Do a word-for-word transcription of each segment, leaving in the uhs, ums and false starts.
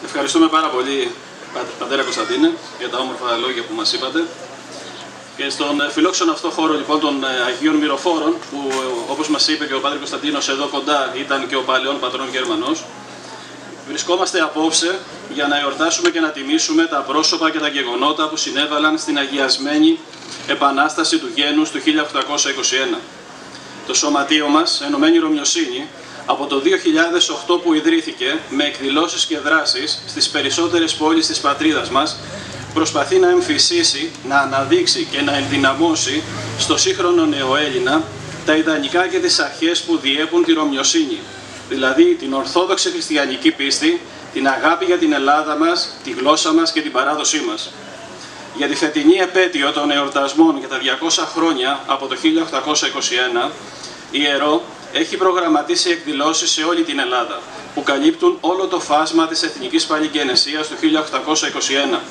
Ευχαριστούμε πάρα πολύ, πατέρα Κωνσταντίνε, για τα όμορφα λόγια που μας είπατε. Και στον φιλόξενο αυτό χώρο λοιπόν των Αγίων Μυροφόρων, που όπως μας είπε και ο Πάτερ Κωνσταντίνος εδώ κοντά ήταν και ο παλαιόν πατρών Γερμανός, βρισκόμαστε απόψε για να εορτάσουμε και να τιμήσουμε τα πρόσωπα και τα γεγονότα που συνέβαλαν στην αγιασμένη επανάσταση του γένους του χίλια οκτακόσια είκοσι ένα. Το σωματείο μας, Ενωμένη Ρωμιοσύνη, από το δύο χιλιάδες οκτώ που ιδρύθηκε με εκδηλώσεις και δράσεις στις περισσότερες πόλεις της πατρίδας μας, προσπαθεί να εμφυσίσει, να αναδείξει και να ενδυναμώσει στο σύγχρονο νεοέλληνα τα ιδανικά και τις αρχές που διέπουν τη Ρωμιοσύνη, δηλαδή την ορθόδοξη χριστιανική πίστη, την αγάπη για την Ελλάδα μας, τη γλώσσα μας και την παράδοσή μας. Για τη φετινή επέτειο των εορτασμών για τα διακόσια χρόνια από το χίλια οκτακόσια είκοσι ένα, η Ιερό έχει προγραμματίσει εκδηλώσεις σε όλη την Ελλάδα, που καλύπτουν όλο το φάσμα της εθνικής παλιγενεσίας του χίλια οκτακόσια είκοσι ένα.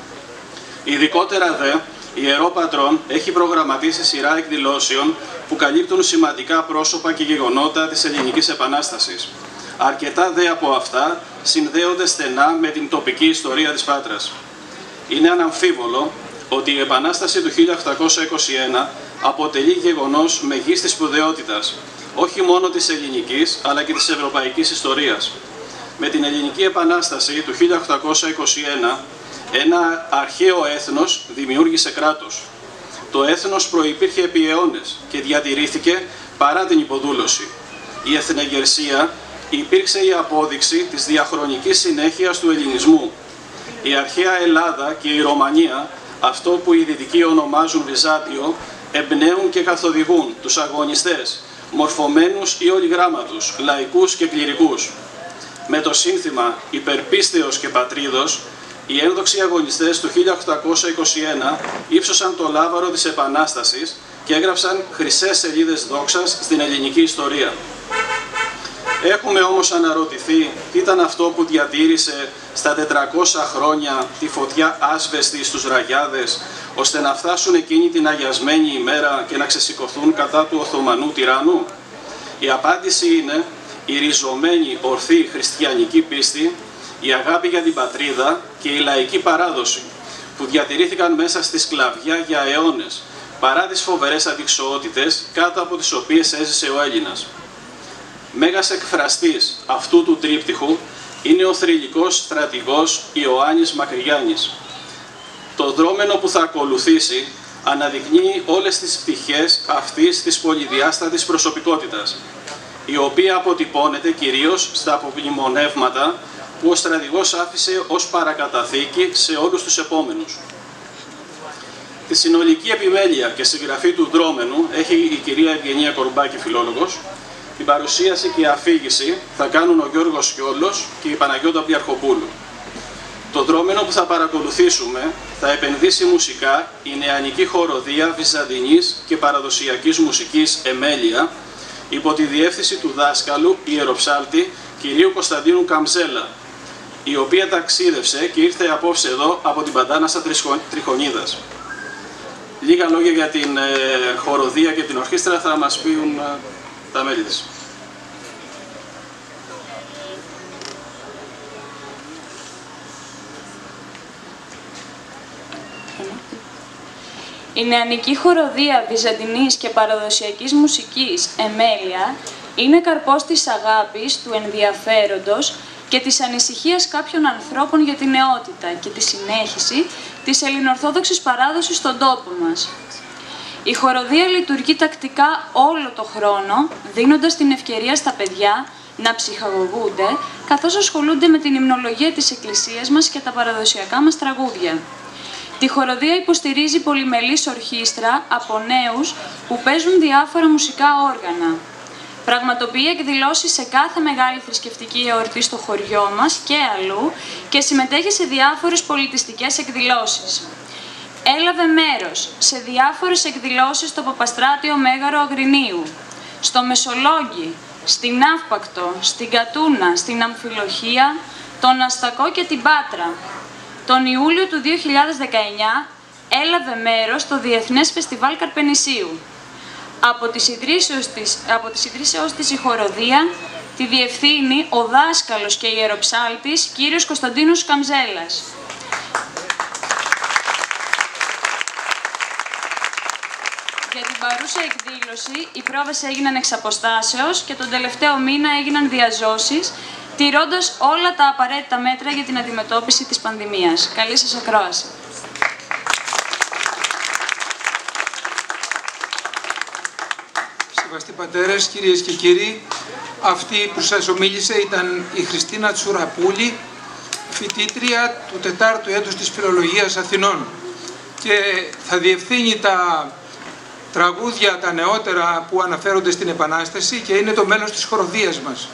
Ειδικότερα δε, η Ιερό Πατρών έχει προγραμματίσει σειρά εκδηλώσεων που καλύπτουν σημαντικά πρόσωπα και γεγονότα της Ελληνικής Επανάστασης. Αρκετά δε από αυτά συνδέονται στενά με την τοπική ιστορία της Πάτρας. Είναι αναμφίβολο ότι η Επανάσταση του χίλια οκτακόσια είκοσι ένα αποτελεί γεγονός μεγίστης σπουδαιότητας, όχι μόνο της ελληνικής αλλά και της ευρωπαϊκής ιστορίας. Με την Ελληνική Επανάσταση του χίλια οκτακόσια είκοσι ένα, ένα αρχαίο έθνος δημιούργησε κράτος. Το έθνος προϋπήρχε επί αιώνες και διατηρήθηκε παρά την υποδούλωση. Η εθνεγερσία υπήρξε η απόδειξη της διαχρονικής συνέχειας του ελληνισμού. Η αρχαία Ελλάδα και η Ρωμανία, αυτό που οι δυτικοί ονομάζουν Βυζάντιο, εμπνέουν και καθοδηγούν τους αγωνιστές, μορφωμένους ή ολιγράμματους, λαϊκούς και κληρικούς. Με το σύνθημα «Υπερπίστεως και πατρίδος», οι ένδοξοι αγωνιστές του χίλια οκτακόσια είκοσι ένα ύψωσαν το λάβαρο της Επανάστασης και έγραψαν χρυσές σελίδες δόξας στην ελληνική ιστορία. Έχουμε όμως αναρωτηθεί τι ήταν αυτό που διατήρησε στα τετρακόσια χρόνια τη φωτιά άσβεστη στους Ραγιάδες, ώστε να φτάσουν εκείνη την αγιασμένη ημέρα και να ξεσηκωθούν κατά του Οθωμανού τυράννου. Η απάντηση είναι η ριζωμένη ορθή χριστιανική πίστη, η αγάπη για την πατρίδα και η λαϊκή παράδοση, που διατηρήθηκαν μέσα στη σκλαβιά για αιώνες, παρά τις φοβερές αντιξοότητες κάτω από τις οποίες έζησε ο Έλληνας. Μέγας εκφραστής αυτού του τρίπτυχου είναι ο θρυλικός στρατηγός Ιωάννης Μακρυγιάννης. Το δρόμενο που θα ακολουθήσει αναδεικνύει όλες τις πτυχές αυτής της πολυδιάστατης προσωπικότητας, η οποία αποτυπώνεται κυρίως στα απομνημονεύματα που ο στρατηγός άφησε ως παρακαταθήκη σε όλους τους επόμενους. Τη συνολική επιμέλεια και συγγραφή του δρόμενου έχει η κυρία Ευγενία Κορουμπάκη, φιλόλογος. Την παρουσίαση και η αφήγηση θα κάνουν ο Γιώργος Σιόλος και η Παναγιώτα Πιαρχοπούλου. Το δρόμενο που θα παρακολουθήσουμε θα επενδύσει μουσικά η νεανική χοροδία βυζαντινής και παραδοσιακής μουσικής Εμέλεια, υπό τη διεύθυνση του δάσκαλου ιεροψάλτη κυρίου Κωνσταντίνου Καμζέλα, η οποία ταξίδευσε και ήρθε απόψε εδώ από την Παντάνασα Τριχονίδας. Λίγα λόγια για την ε, χοροδία και την ορχήστρα θα μας πείουν ε, τα μέλη της. Η νεανική χοροδία βυζαντινής και παραδοσιακής μουσικής Εμέλεια είναι καρπός της αγάπης, του ενδιαφέροντος και της ανησυχίας κάποιων ανθρώπων για την νεότητα και τη συνέχιση της ελληνοορθόδοξης παράδοσης στον τόπο μας. Η χοροδία λειτουργεί τακτικά όλο το χρόνο, δίνοντας την ευκαιρία στα παιδιά να ψυχαγωγούνται, καθώς ασχολούνται με την υμνολογία της Εκκλησίας μας και τα παραδοσιακά μας τραγούδια. Τη χοροδία υποστηρίζει πολυμελής ορχήστρα από νέους που παίζουν διάφορα μουσικά όργανα. Πραγματοποιεί εκδηλώσεις σε κάθε μεγάλη θρησκευτική εορτή στο χωριό μας και αλλού και συμμετέχει σε διάφορες πολιτιστικές εκδηλώσεις. Έλαβε μέρος σε διάφορες εκδηλώσεις στο Παπαστράτιο Μέγαρο Αγρινίου, στο Μεσολόγγι, στην Αύπακτο, στην Κατούνα, στην Αμφιλοχία, τον Αστακό και την Πάτρα. Τον Ιούλιο του δύο χιλιάδες δεκαεννιά έλαβε μέρος στο Διεθνές Φεστιβάλ Καρπενησίου. Από τις ιδρύσεως της, από τις ιδρύσεως της η χοροδία Τη διευθύνει ο δάσκαλος και ιεροψάλτης κύριος Κωνσταντίνος Καμζέλας. Για την παρούσα εκδήλωση, οι πρόβες έγιναν εξ αποστάσεως και τον τελευταίο μήνα έγιναν διαζώσεις, τηρώντας όλα τα απαραίτητα μέτρα για την αντιμετώπιση της πανδημίας. Καλή σας ακρόαση. Σεβαστοί πατέρες, κυρίες και κύριοι, αυτή που σας ομίλησε ήταν η Χριστίνα Τσουραπούλη, φοιτήτρια του τετάρτου έτους της Φιλολογίας Αθηνών, και θα διευθύνει τα τραγούδια τα νεότερα που αναφέρονται στην Επανάσταση και είναι το μέλος της χοροδίας μας.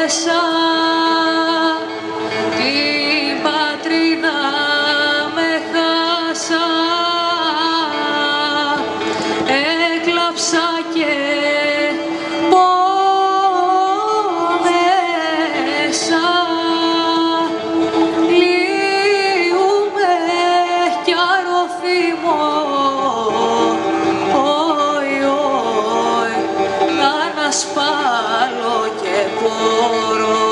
μέσα, την πατρίδα με χάσα, έκλαψα και πόνεσα, λύουμε κι αρωθήμω, όι, όι, να ανασπάλω και πόρω,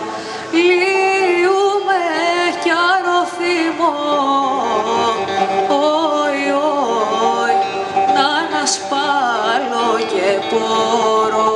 λύουμε κι αρωθήμω, όι, όι, να ανασπάλω και πόρω.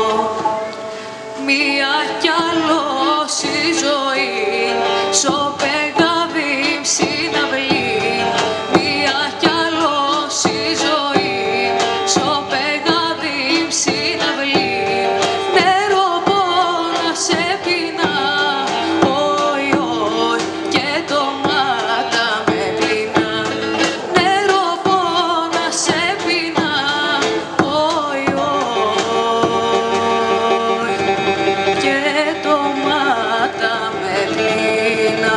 Μία κι άλλος η ζωή, σο πεγάδι συναυλή. Μία κι άλλος η ζωή, σο πεγάδι συναυλή. Νερό πόνα σε πεινά, όι, όι, και το μάτα με πλυνά. Νερό πόνα σε πεινά, όι, όι, και το μάτα με πλυνά.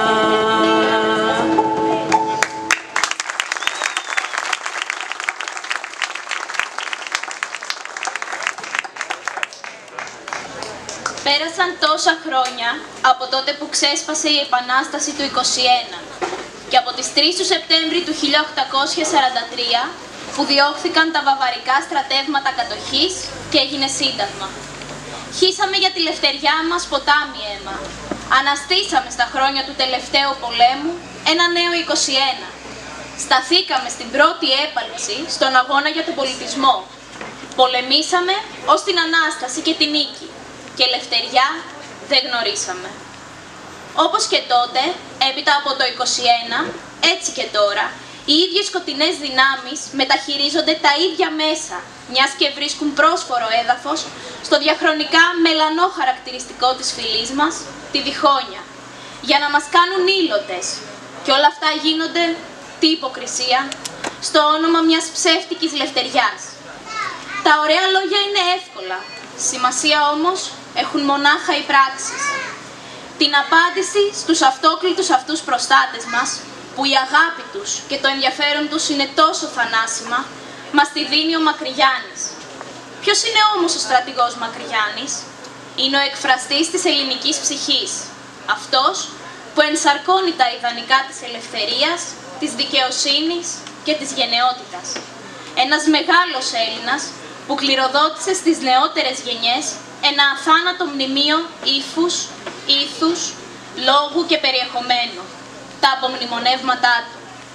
Πέρασαν τόσα χρόνια από τότε που ξέσπασε η Επανάσταση του είκοσι ένα και από τις τρεις του Σεπτέμβρη του χίλια οκτακόσια σαράντα τρία που διώχθηκαν τα βαβαρικά στρατεύματα κατοχής και έγινε σύνταγμα. Χύσαμε για τη λευτεριά μας ποτάμι αίμα. Αναστήσαμε στα χρόνια του τελευταίου πολέμου ένα νέο είκοσι ένα. Σταθήκαμε στην πρώτη έπαλξη στον αγώνα για τον πολιτισμό. Πολεμήσαμε ως την Ανάσταση και την νίκη. Και ελευθεριά δεν γνωρίσαμε. Όπως και τότε, έπειτα από το είκοσι ένα, έτσι και τώρα, οι ίδιες σκοτεινές δυνάμεις μεταχειρίζονται τα ίδια μέσα, μιας και βρίσκουν πρόσφορο έδαφος στο διαχρονικά μελανό χαρακτηριστικό της φυλής μας, τη διχόνια, για να μας κάνουν ήλωτες. Και όλα αυτά γίνονται, τι υποκρισία, στο όνομα μιας ψεύτικης λευτεριάς. Τα ωραία λόγια είναι εύκολα, σημασία όμως έχουν μονάχα οι πράξεις. Την απάντηση στους αυτόκλητους αυτούς προστάτες μας, που η αγάπη τους και το ενδιαφέρον τους είναι τόσο θανάσιμα, μας τη δίνει ο Μακρυγιάννης. Ποιος είναι όμως ο στρατηγός Μακρυγιάννης? Είναι ο εκφραστής της ελληνικής ψυχής, αυτός που ενσαρκώνει τα ιδανικά της ελευθερίας, της δικαιοσύνης και της γενναιότητας. Ένας μεγάλος Έλληνας που κληροδότησε στις νεότερες γενιές ένα αθάνατο μνημείο ύφους, ήθους, λόγου και περιεχομένου, τα απομνημονεύματά του.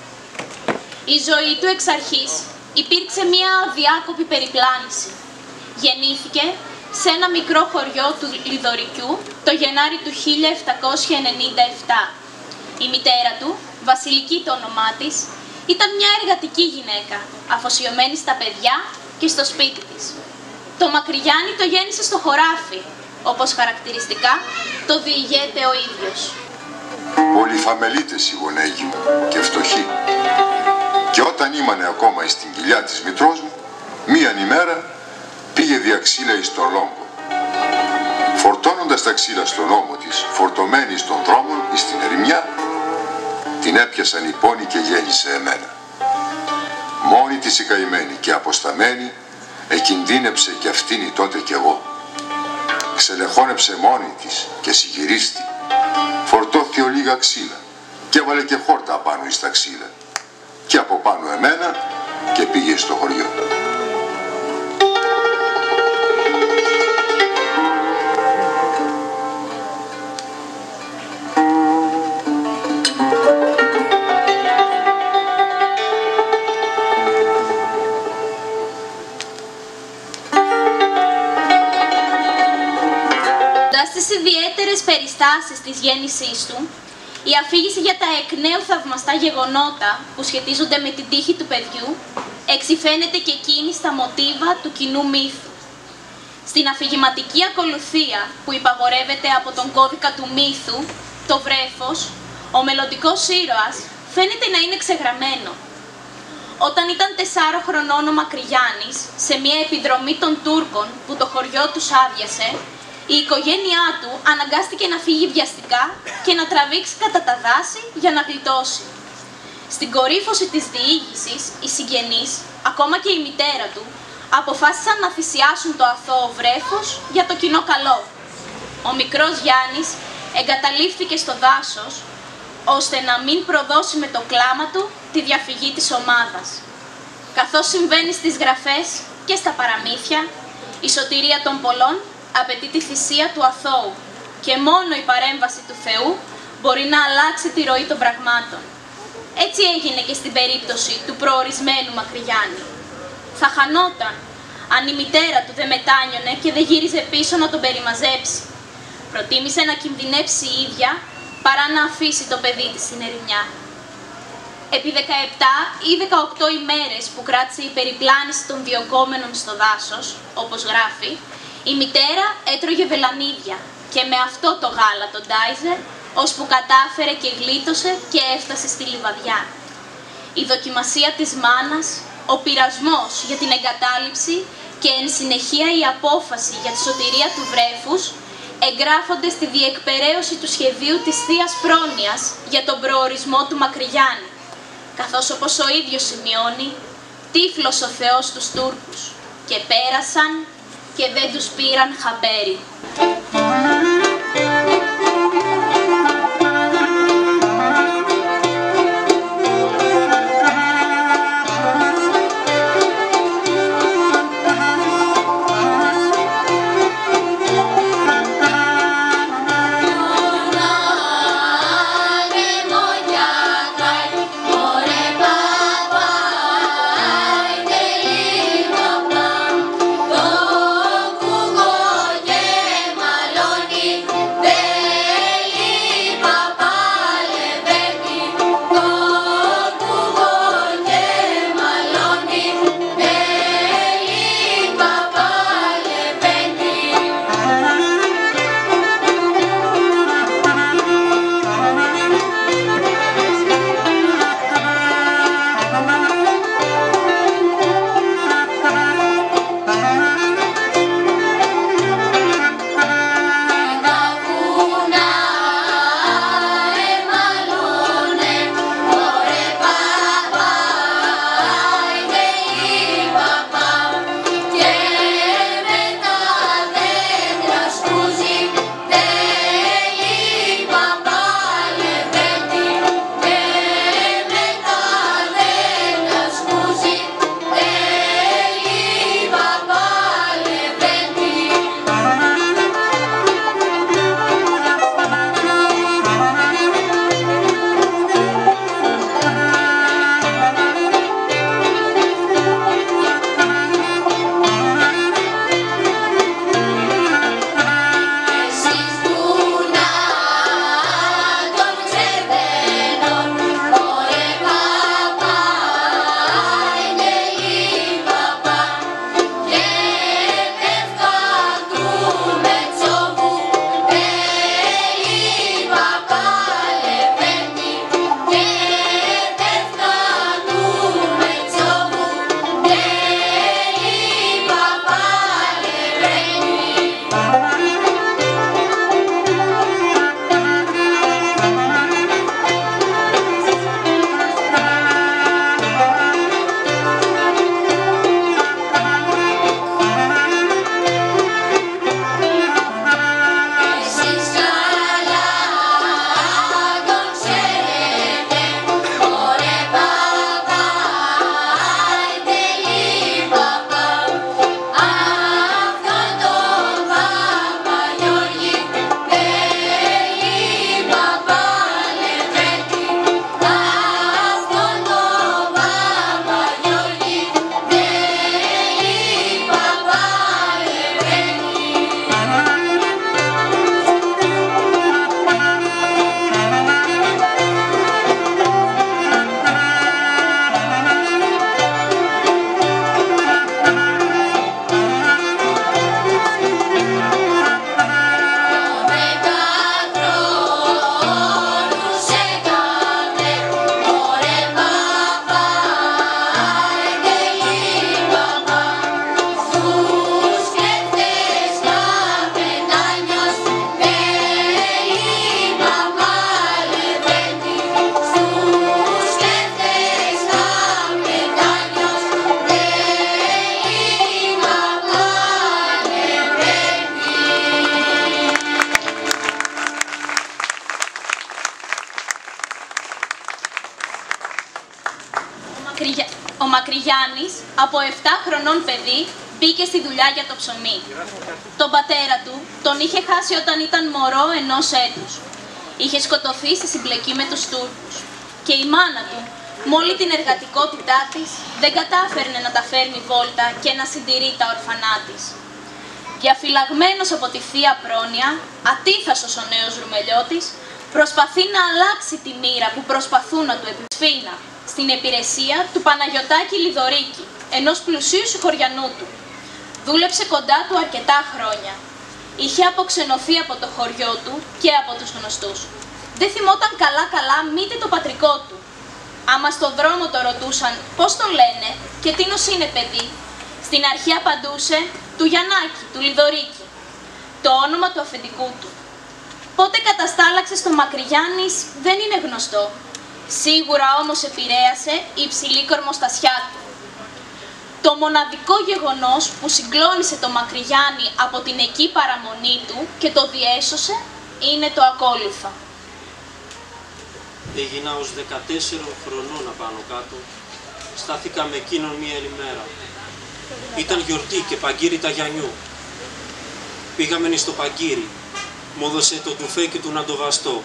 Η ζωή του εξ αρχής υπήρξε μια αδιάκοπη περιπλάνηση. Γεννήθηκε σε ένα μικρό χωριό του Λιδωρικιού το Γενάρη του χίλια επτακόσια ενενήντα επτά. Η μητέρα του, Βασιλική το όνομά της, ήταν μια εργατική γυναίκα, αφοσιωμένη στα παιδιά και στο σπίτι της. Το Μακρυγιάννη το γέννησε στο χωράφι, όπως χαρακτηριστικά το διηγέται ο ίδιος. Πολυφαμελίτες οι γονέγοι μου και φτωχοί. Και όταν ήμανε ακόμα στην κοιλιά της μητρός μου, μίαν ημέρα πήγε δια ξύλα εις τον Λόγκο. Φορτώνοντας τα ξύλα στον ώμο της, φορτωμένη στον δρόμο εις την ερημιά, την έπιασαν οι πόνοι και γέννησε εμένα. Μόνη της η καημένη και αποσταμένη, εκινδύνεψε κι αυτήνη τότε κι εγώ. Ξελεχώνεψε μόνη της και συγυρίστη, φορτώθη ο λίγα ξύλα και έβαλε και χόρτα πάνω εις τα ξύλα και από πάνω εμένα και πήγε στο χωριό. Στις ιδιαίτερες περιστάσεις της γέννησής του, η αφήγηση για τα εκ νέου θαυμαστά γεγονότα που σχετίζονται με την τύχη του παιδιού εξυφαίνεται και εκείνη στα μοτίβα του κοινού μύθου. Στην αφηγηματική ακολουθία που υπαγορεύεται από τον κώδικα του μύθου, το βρέφος, ο μελλοντικός ήρωας φαίνεται να είναι ξεγραμμένο. Όταν ήταν τεσσάρων χρονών ο Μακρυγιάννης, σε μια επιδρομή των Τούρκων που το χωριό τους άδειασε, η οικογένειά του αναγκάστηκε να φύγει βιαστικά και να τραβήξει κατά τα δάση για να γλιτώσει. Στην κορύφωση της διήγησης, οι συγγενείς, ακόμα και η μητέρα του, αποφάσισαν να θυσιάσουν το αθώο βρέφος για το κοινό καλό. Ο μικρός Γιάννης εγκαταλείφθηκε στο δάσος, ώστε να μην προδώσει με το κλάμα του τη διαφυγή της ομάδας. Καθώς συμβαίνει στις γραφές και στα παραμύθια, η σωτηρία των πολλών απαιτεί τη θυσία του αθώου και μόνο η παρέμβαση του Θεού μπορεί να αλλάξει τη ροή των πραγμάτων. Έτσι έγινε και στην περίπτωση του προορισμένου Μακρυγιάννη. Θα χανόταν αν η μητέρα του δεν μετάνιωνε και δεν γύριζε πίσω να τον περιμαζέψει. Προτίμησε να κινδυνεύσει η ίδια παρά να αφήσει το παιδί της στην ερημιά. Επί δεκαεπτά ή δεκαοκτώ ημέρες που κράτησε η περιπλάνηση των διωκόμενων στο δάσος, όπως γράφει, η μητέρα έτρωγε βελανίδια και με αυτό το γάλα τον τάιζε, ώσπου κατάφερε και γλίτωσε και έφτασε στη λιβαδιά. Η δοκιμασία της μάνας, ο πειρασμός για την εγκατάλειψη και εν συνεχεία η απόφαση για τη σωτηρία του βρέφους εγγράφονται στη διεκπεραίωση του σχεδίου της Θείας Πρόνοιας για τον προορισμό του Μακρυγιάννη, καθώς όπως ο ίδιος σημειώνει, τύφλος ο Θεός τους Τούρκους και πέρασαν και δεν τους πήραν χαμπέρι. Malo Μακρυγιάννης, από επτά χρονών παιδί, μπήκε στη δουλειά για το ψωμί. Τον πατέρα του τον είχε χάσει όταν ήταν μωρό ενός έτους. Είχε σκοτωθεί στη συμπλοκή με τους Τούρκους και η μάνα του, με όλη την εργατικότητά της, δεν κατάφερνε να τα φέρνει βόλτα και να συντηρεί τα ορφανά της. Διαφυλαγμένος από τη θεία πρόνοια, ατίθασος ο νέος Ρουμελιώτης, προσπαθεί να αλλάξει τη μοίρα που προσπαθούν να του επιφύνα στην υπηρεσία του Παναγιωτάκη Λιδωρίκη, ενός πλουσίου συγχωριανού του. Δούλεψε κοντά του αρκετά χρόνια. Είχε αποξενωθεί από το χωριό του και από τους γνωστούς. Δεν θυμόταν καλά-καλά μήτε το πατρικό του. Άμα στο δρόμο το ρωτούσαν πώς το λένε και τίνος είναι παιδί, στην αρχή απαντούσε του Γιαννάκη, του Λιδωρίκη, το όνομα του αφεντικού του. Πότε καταστάλαξε στο Μακρυγιάννης δεν είναι γνωστό. Σίγουρα όμως επηρέασε η υψηλή κορμοστασιά του. Το μοναδικό γεγονός που συγκλώνησε το Μακρυγιάννη από την εκεί παραμονή του και το διέσωσε είναι το ακόλουθο. Έγινα ως δεκατέσσερων χρονών απάνω κάτω. Στάθηκα με εκείνον μία άλλη μέρα. Ήταν γιορτή και παγκύρι τα Γιαννιού. Πήγαμεν στο παγκύρι. Μου έδωσε το τουφέκι του να το βαστώ.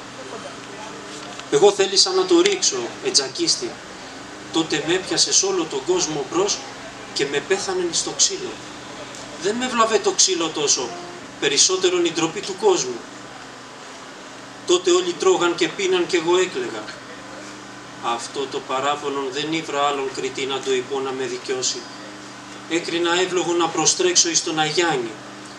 Εγώ θέλησα να το ρίξω, ετζακίστη. Τότε με έπιασε σ' όλο τον κόσμο μπρος και με πέθανε στο ξύλο. Δεν με βλαβέ το ξύλο τόσο, περισσότερον η ντροπή του κόσμου. Τότε όλοι τρώγαν και πίναν και εγώ έκλαιγα. Αυτό το παράπονο δεν ήβρα άλλον κριτή να το υπό να με δικαιώσει. Έκρινα εύλογο να προστρέξω εις τον Αγιάννη,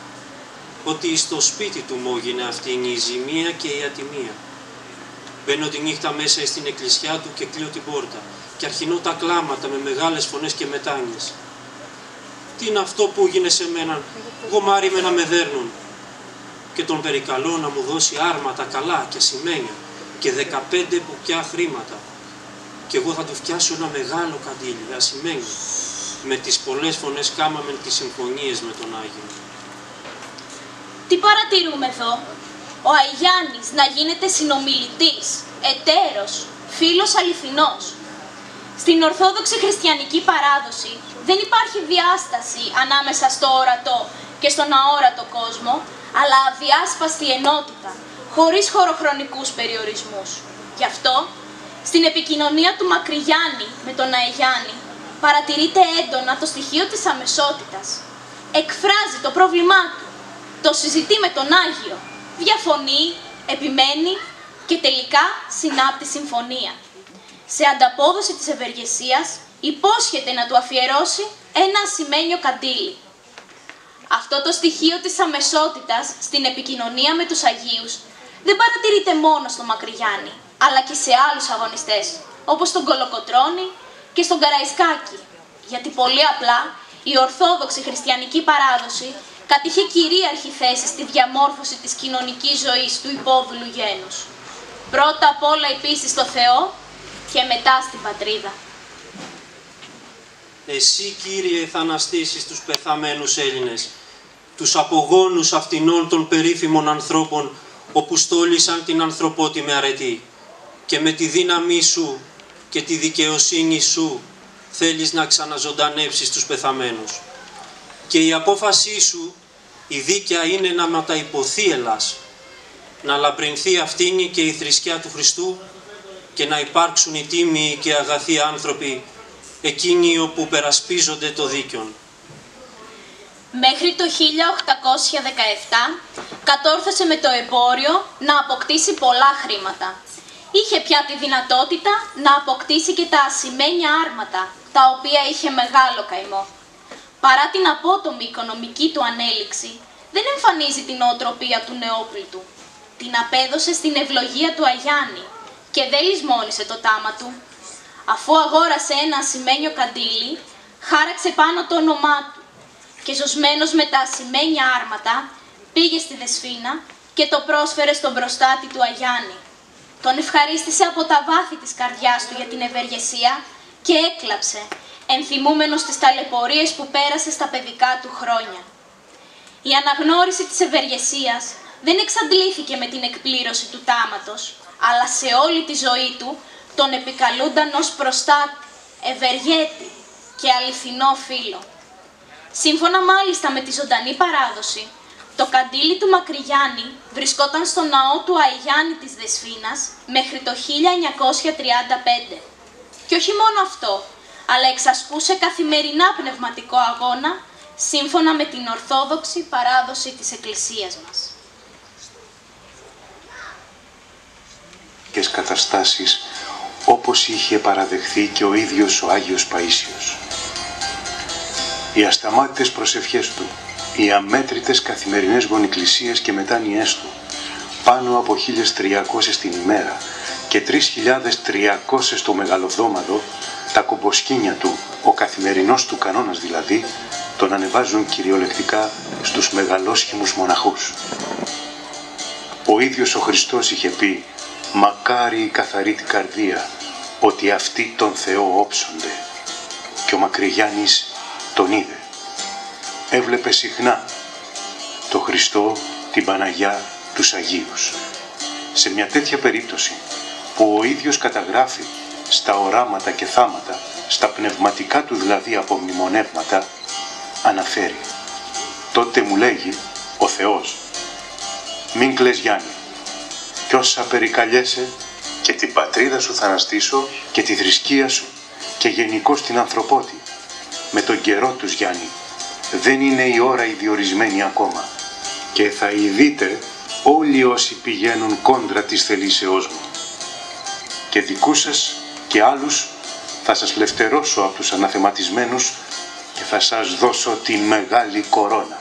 ότι στο σπίτι του μου έγινε αυτή η ζημία και η ατιμία. Μπαίνω τη νύχτα μέσα στην εκκλησιά του και κλείω την πόρτα και αρχινώ τα κλάματα με μεγάλες φωνές και μετάνοιες. Τι είναι αυτό που έγινε σε μένα, γομάρι με να με δέρνουν. Και τον περικαλώ να μου δώσει άρματα καλά και ασημένια και δεκαπέντε πουκιά χρήματα. Και εγώ θα του φτιάσω ένα μεγάλο καντήλι, ασημένιο. Με τις πολλές φωνές κάμαμε τις συμφωνίες με τον Άγιο. Τι παρατηρούμε εδώ? Ο Αγιάννης να γίνεται συνομιλητής, εταίρος, φίλος αληθινός. Στην Ορθόδοξη Χριστιανική παράδοση δεν υπάρχει διάσταση ανάμεσα στο ορατό και στον αόρατο κόσμο, αλλά αδιάσπαστη ενότητα, χωρίς χωροχρονικούς περιορισμούς. Γι' αυτό, στην επικοινωνία του Μακρυγιάννη με τον Αιγιάννη, παρατηρείται έντονα το στοιχείο της αμεσότητας. Εκφράζει το πρόβλημά του, το συζητεί με τον Άγιο, διαφωνεί, επιμένει και τελικά συνάπτει συμφωνία. Σε ανταπόδοση της ευεργεσίας, υπόσχεται να του αφιερώσει ένα ασημένιο καντήλι. Αυτό το στοιχείο της αμεσότητας στην επικοινωνία με τους Αγίους δεν παρατηρείται μόνο στο Μακρυγιάννη, αλλά και σε άλλους αγωνιστές, όπως τον Κολοκοτρώνη και στον Καραϊσκάκη, γιατί πολύ απλά η Ορθόδοξη Χριστιανική παράδοση κατήχε κυρίαρχη θέση στη διαμόρφωση της κοινωνικής ζωής του υπόδουλου γένους. Πρώτα απ' όλα η πίστη στο Θεό και μετά στην πατρίδα. Εσύ, Κύριε, θα αναστήσεις τους πεθαμένους Έλληνες, τους απογόνους αυτινών των περίφημων ανθρώπων, όπου στόλισαν την ανθρωπότιμη αρετή. Και με τη δύναμή σου και τη δικαιοσύνη σου θέλεις να ξαναζωντανεύσεις τους πεθαμένους. Και η απόφασή σου, η δίκαια, είναι να μεταϊποθεί Ελλάς, να λαμπρινθεί αυτήνη και η θρησκεία του Χριστού και να υπάρξουν οι τίμοι και αγαθοί άνθρωποι, εκείνοι όπου περασπίζονται το δίκαιον. Μέχρι το χίλια οκτακόσια δεκαεπτά κατόρθωσε με το εμπόριο να αποκτήσει πολλά χρήματα. Είχε πια τη δυνατότητα να αποκτήσει και τα ασημένια άρματα, τα οποία είχε μεγάλο καημό. Παρά την απότομη οικονομική του ανέλυξη, δεν εμφανίζει την νοοτροπία του νεόπλουτου. Την απέδωσε στην ευλογία του Αγιάννη και δεν λησμόνισε το τάμα του. Αφού αγόρασε ένα ασημένιο καντήλι, χάραξε πάνω το όνομά του και ζωσμένος με τα ασημένια άρματα πήγε στη Δεσφίνα και το πρόσφερε στον προστάτη του Αγιάννη. Τον ευχαρίστησε από τα βάθη της καρδιάς του για την ευεργεσία και έκλαψε, ενθυμούμενος τις ταλαιπωρίες που πέρασε στα παιδικά του χρόνια. Η αναγνώριση της ευεργεσίας δεν εξαντλήθηκε με την εκπλήρωση του τάματος, αλλά σε όλη τη ζωή του τον επικαλούνταν ως προστάτη, ευεργέτη, και αληθινό φίλο. Σύμφωνα μάλιστα με τη ζωντανή παράδοση, το καντήλι του Μακρυγιάννη βρισκόταν στο ναό του Αϊγιάννη της Δεσποίνας μέχρι το χίλια εννιακόσια τριάντα πέντε. Και όχι μόνο αυτό, αλλά εξασκούσε καθημερινά πνευματικό αγώνα, σύμφωνα με την ορθόδοξη παράδοση της Εκκλησίας μας. Και καταστάσεις όπως είχε παραδεχθεί και ο ίδιος ο Άγιος Παΐσιος. Οι ασταμάτητες προσευχές του, οι αμέτρητες καθημερινές γονικλησίες και μετάνοιές του, πάνω από χίλιες τριακόσιες την ημέρα και τρεις χιλιάδες τριακόσιες το μεγαλοβδόμαδο, τα κομποσκήνια του, ο καθημερινός του κανόνας δηλαδή, τον ανεβάζουν κυριολεκτικά στους μεγαλόσχημους μοναχούς. Ο ίδιος ο Χριστός είχε πει «Μακάρι η καθαρή την καρδία, ότι αυτοί τον Θεό όψονται». Και ο Μακρυγιάννης τον είδε. Έβλεπε συχνά το Χριστό, την Παναγιά, τους Αγίους. Σε μια τέτοια περίπτωση που ο ίδιος καταγράφει στα οράματα και θάματα, στα πνευματικά του δηλαδή απομνημονεύματα, αναφέρει. Τότε μου λέγει ο Θεός, «Μην κλαις Γιάννη, κι όσα περικαλιέσαι και την πατρίδα σου θα αναστήσω και τη θρησκεία σου και γενικώς την ανθρωπότη. Με τον καιρό τους Γιάννη, δεν είναι η ώρα η διορισμένη ακόμα και θα ειδείτε όλοι όσοι πηγαίνουν κόντρα της θελήσεώς μου. Και δικούς σας και άλλους θα σας λευτερώσω από τους αναθεματισμένους και θα σας δώσω τη μεγάλη κορώνα».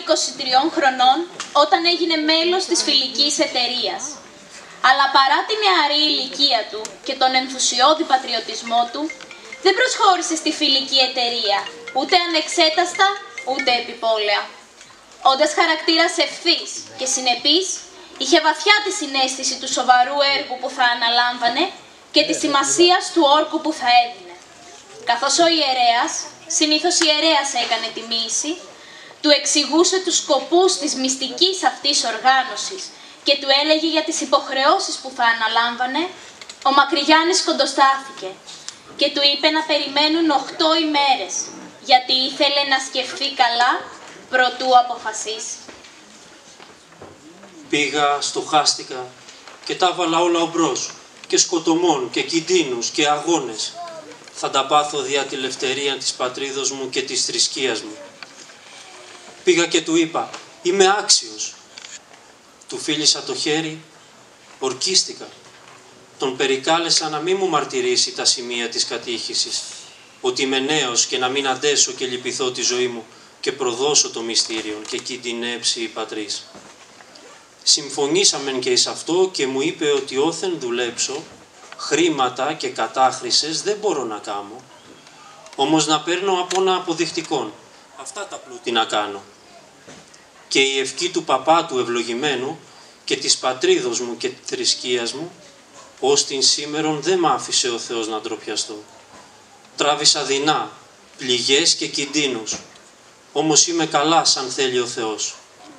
είκοσι τριών χρονών όταν έγινε μέλος της φιλικής εταιρείας. Αλλά παρά τη νεαρή ηλικία του και τον ενθουσιώδη πατριωτισμό του, δεν προσχώρησε στη φιλική εταιρεία, ούτε ανεξέταστα, ούτε επιπόλαια. Όντας χαρακτήρας ευθύς και συνεπής, είχε βαθιά τη συναίσθηση του σοβαρού έργου που θα αναλάμβανε και της σημασίας του όρκου που θα έδινε. Καθώς ο ιερέας, συνήθως ιερέας έκανε τη μοίηση, του εξηγούσε τους σκοπούς της μυστικής αυτής οργάνωσης και του έλεγε για τις υποχρεώσεις που θα αναλάμβανε, ο Μακρυγιάννης κοντοστάθηκε και του είπε να περιμένουν οχτώ ημέρες, γιατί ήθελε να σκεφτεί καλά προτού αποφασίσει. Πήγα, στοχάστηκα και τα έβαλα όλα ομπρός, και σκοτωμών και κινδύνους και αγώνες. Θα τα πάθω δια τη ελευθερία της πατρίδος μου και της θρησκείας μου. Πήγα και του είπα, είμαι άξιος. Του φίλησα το χέρι, ορκίστηκα. Τον περικάλεσα να μην μου μαρτυρήσει τα σημεία της κατήχησης, ότι είμαι νέος και να μην αντέσω και λυπηθώ τη ζωή μου και προδώσω το μυστήριο και κινδυνεύσει η πατρίς. Συμφωνήσαμε και εις αυτό και μου είπε ότι όθεν δουλέψω, χρήματα και κατάχρησες δεν μπορώ να κάνω, όμως να παίρνω από ένα αποδεικτικόν. Αυτά τα πλούτη να κάνω. Και η ευχή του παπά του ευλογημένου και της πατρίδος μου και της θρησκείας μου, ως την σήμερον δεν μ' άφησε ο Θεός να ντροπιαστώ. Τράβησα δεινά, πληγές και κινδύνους, όμως είμαι καλά σαν θέλει ο Θεός.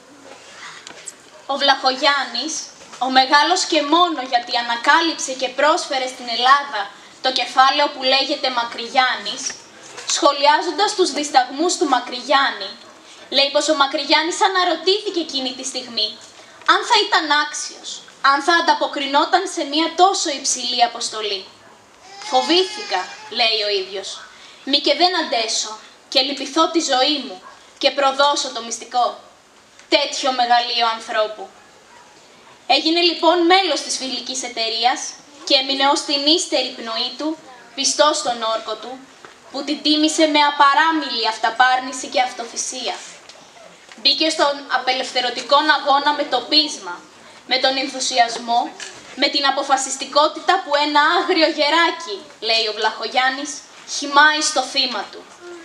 Ο Βλαχογιάννης, ο μεγάλος και μόνο γιατί ανακάλυψε και πρόσφερε στην Ελλάδα το κεφάλαιο που λέγεται Μακρυγιάννης, σχολιάζοντας τους δισταγμούς του Μακρυγιάννη, λέει πως ο Μακρυγιάννης αναρωτήθηκε εκείνη τη στιγμή αν θα ήταν άξιος, αν θα ανταποκρινόταν σε μια τόσο υψηλή αποστολή. «Φοβήθηκα», λέει ο ίδιος, «μη και δεν αντέσω και λυπηθώ τη ζωή μου και προδώσω το μυστικό τέτοιο μεγαλείο ανθρώπου». Έγινε λοιπόν μέλος της φιλικής εταιρείας και έμεινε ως την ύστερη πνοή του πιστός στον όρκο του, που την τίμησε με απαράμιλη αυταπάρνηση και αυτοθυσία. Μπήκε στον απελευθερωτικό αγώνα με το πείσμα, με τον ενθουσιασμό, με την αποφασιστικότητα που ένα άγριο γεράκι, λέει ο Βλαχογιάννης, χυμάει στο θύμα του.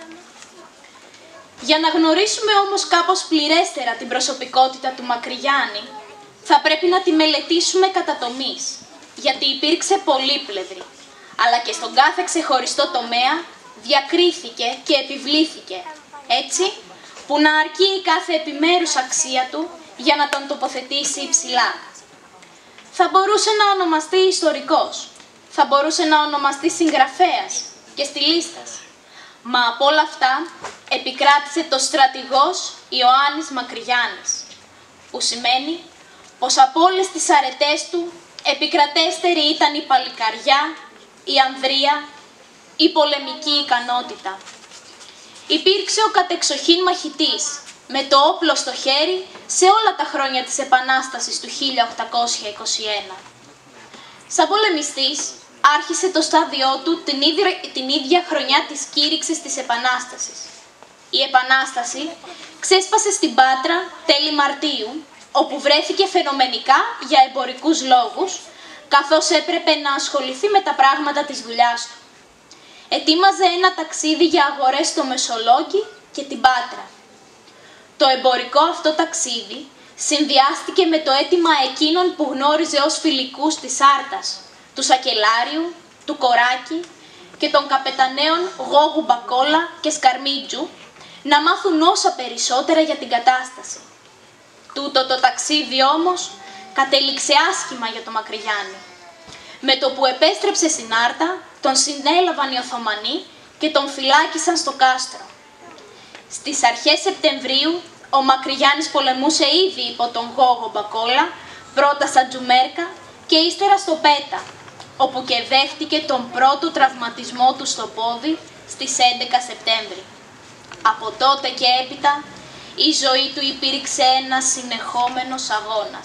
Για να γνωρίσουμε όμως κάπως πληρέστερα την προσωπικότητα του Μακρυγιάννη, θα πρέπει να τη μελετήσουμε κατά τομείς, γιατί υπήρξε πολύπλευρη, αλλά και στον κάθε ξεχωριστό τομέα διακρίθηκε και επιβλήθηκε, έτσι που να αρκεί η κάθε επιμέρους αξία του για να τον τοποθετήσει υψηλά. Θα μπορούσε να ονομαστεί ιστορικός, θα μπορούσε να ονομαστεί συγγραφέας και στιλίστας, μα από όλα αυτά επικράτησε το στρατηγός Ιωάννης Μακρυγιάννης, που σημαίνει πως από όλες τις αρετές του επικρατέστερη ήταν η παλικαριά, η ανδρεία, η πολεμική ικανότητα. Υπήρξε ο κατεξοχήν μαχητής, με το όπλο στο χέρι σε όλα τα χρόνια της Επανάστασης του χίλια οκτακόσια είκοσι ένα. Σαν πολεμιστής, άρχισε το στάδιό του την ίδια, την ίδια χρονιά της κήρυξης της Επανάστασης. Η Επανάσταση ξέσπασε στην Πάτρα τέλη Μαρτίου, όπου βρέθηκε φαινομενικά για εμπορικούς λόγους, καθώς έπρεπε να ασχοληθεί με τα πράγματα της δουλειάς του. Ετοίμαζε ένα ταξίδι για αγορές στο Μεσολόγγι και την Πάτρα. Το εμπορικό αυτό ταξίδι συνδυάστηκε με το αίτημα εκείνων που γνώριζε ως φιλικούς της Άρτας, του Σακελάριου, του Κοράκη και των καπεταναίων Γόγου Μπακόλα και Σκαρμίτζου, να μάθουν όσα περισσότερα για την κατάσταση. Τούτο το ταξίδι όμως κατέληξε άσχημα για τον Μακρυγιάννη. Με το που επέστρεψε στην Άρτα, τον συνέλαβαν οι Οθωμανοί και τον φυλάκισαν στο κάστρο. Στις αρχές Σεπτεμβρίου, ο Μακρυγιάννης πολεμούσε ήδη υπό τον Γόγο Μπακόλα, πρώτα στα Τζουμέρκα και ύστερα στο Πέτα, όπου και δέχτηκε τον πρώτο τραυματισμό του στο πόδι στις έντεκα Σεπτέμβρη. Από τότε και έπειτα, η ζωή του υπήρξε ένας συνεχόμενος αγώνας.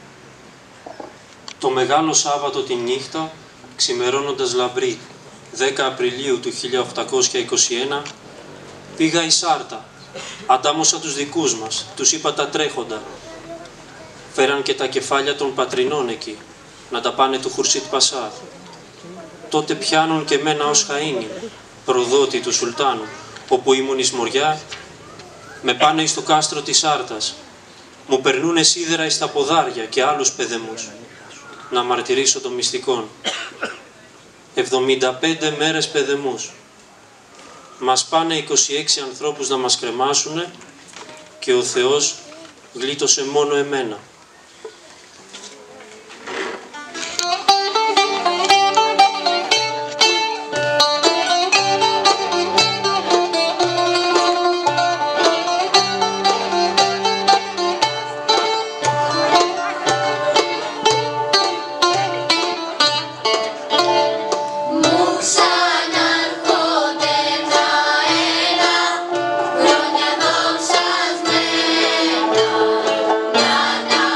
Το Μεγάλο Σάββατο τη νύχτα, ξημερώνοντας λαμπρή, δέκα Απριλίου του χίλια οκτακόσια είκοσι ένα, πήγα εις Άρτα Αντάμωσα τους δικούς μας, τους είπα τα τρέχοντα. Φέραν και τα κεφάλια των πατρινών εκεί, να τα πάνε του Χουρσίτ Πασά. Τότε πιάνουν και μένα ως Χαΐνι, προδότη του Σουλτάνου, όπου ήμουν εις Μοριά, με πάνε εις το κάστρο της Άρτας. Μου περνούνε σίδερα εις τα ποδάρια και άλλους παιδεμούς, να μαρτυρήσω το μυστικόν. εβδομήντα πέντε μέρες παιδεμούς. Μας πάνε είκοσι έξι ανθρώπους να μας κρεμάσουνε και ο Θεός γλίτωσε μόνο εμένα. Χρόνια δόξασμένα, να τα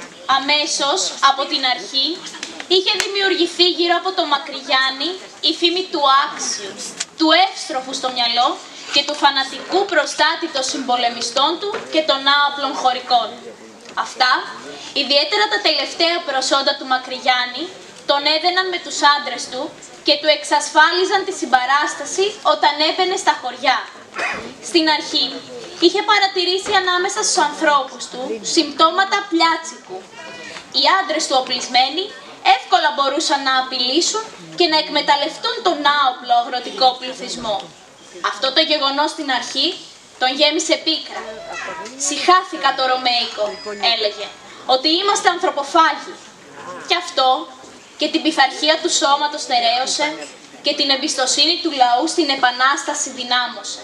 Αμέσως, από την αρχή, είχε δημιουργηθεί γύρω από το Μακρυγιάννη η φήμη του άξιου, του εύστροφου στο μυαλό και του φανατικού προστάτη των συμπολεμιστών του και των άοπλων χωρικών. Αυτά, ιδιαίτερα τα τελευταία προσόντα του Μακρυγιάννη, τον έδαιναν με τους άντρες του και του εξασφάλιζαν τη συμπαράσταση όταν έπαινε στα χωριά. Στην αρχή, είχε παρατηρήσει ανάμεσα στους ανθρώπους του συμπτώματα πλιάτσικου. Οι άντρες του οπλισμένοι εύκολα μπορούσαν να απειλήσουν και να εκμεταλλευτούν τον άοπλο αγροτικό πληθυσμό. Αυτό το γεγονός στην αρχή τον γέμισε πίκρα. «Συχάθηκα το Ρωμαϊκό», έλεγε, «ότι είμαστε ανθρωποφάγοι». Και αυτό και την πειθαρχία του σώματος στερέωσε και την εμπιστοσύνη του λαού στην Επανάσταση δυνάμωσε.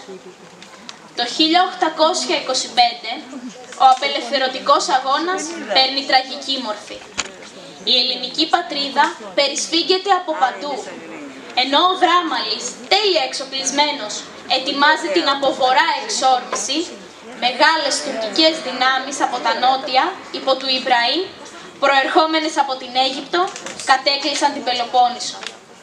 Το χίλια οκτακόσια είκοσι πέντε ο απελευθερωτικός αγώνας παίρνει τραγική μορφή. Η ελληνική πατρίδα περισφίγγεται από παντού, ενώ ο Δράμαλης, τέλεια εξοπλισμένος, ετοιμάζει την από βορρά εξόρμηση, μεγάλες τουρκικές δυνάμεις από τα νότια, υπό του Ιμπραήμ, προερχόμενες από την Αίγυπτο, κατέκλυσαν την Πελοπόννησο.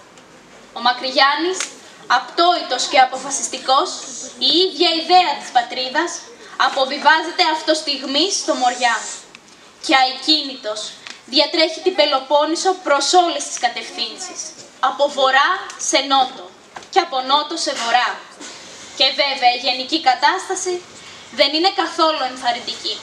Ο Μακρυγιάννης, απτόητος και αποφασιστικός, η ίδια ιδέα της πατρίδας, αποβιβάζεται αυτοστιγμής στο Μοριά. Και αικίνητος, διατρέχει την Πελοπόννησο προς όλες τις κατευθύνσεις, από βορρά σε νότο και από νότο σε βορρά. Και βέβαια η γενική κατάσταση δεν είναι καθόλου ενθαρρυντική.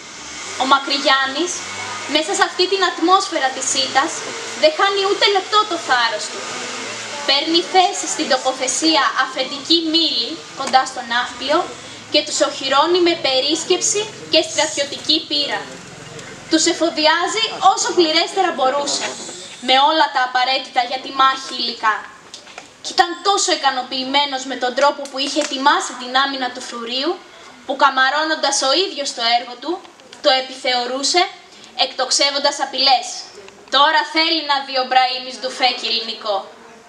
Ο Μακρυγιάννης, μέσα σε αυτή την ατμόσφαιρα της ήττας, δεν χάνει ούτε λεπτό το θάρρος του. Παίρνει θέση στην τοποθεσία αφεντική Μήλη, κοντά στο Ναύπλιο, και τους οχυρώνει με περίσκεψη και στρατιωτική πείρα. Τους εφοδιάζει όσο πληρέστερα μπορούσε, με όλα τα απαραίτητα για τη μάχη υλικά. Κι ήταν τόσο ικανοποιημένος με τον τρόπο που είχε ετοιμάσει την άμυνα του φρουρίου, που καμαρώνοντας ο ίδιος το έργο του, το επιθεωρούσε, εκτοξεύοντας απειλές. «Τώρα θέλει να δει ο Μπραήμις ντουφέκι ελληνικό».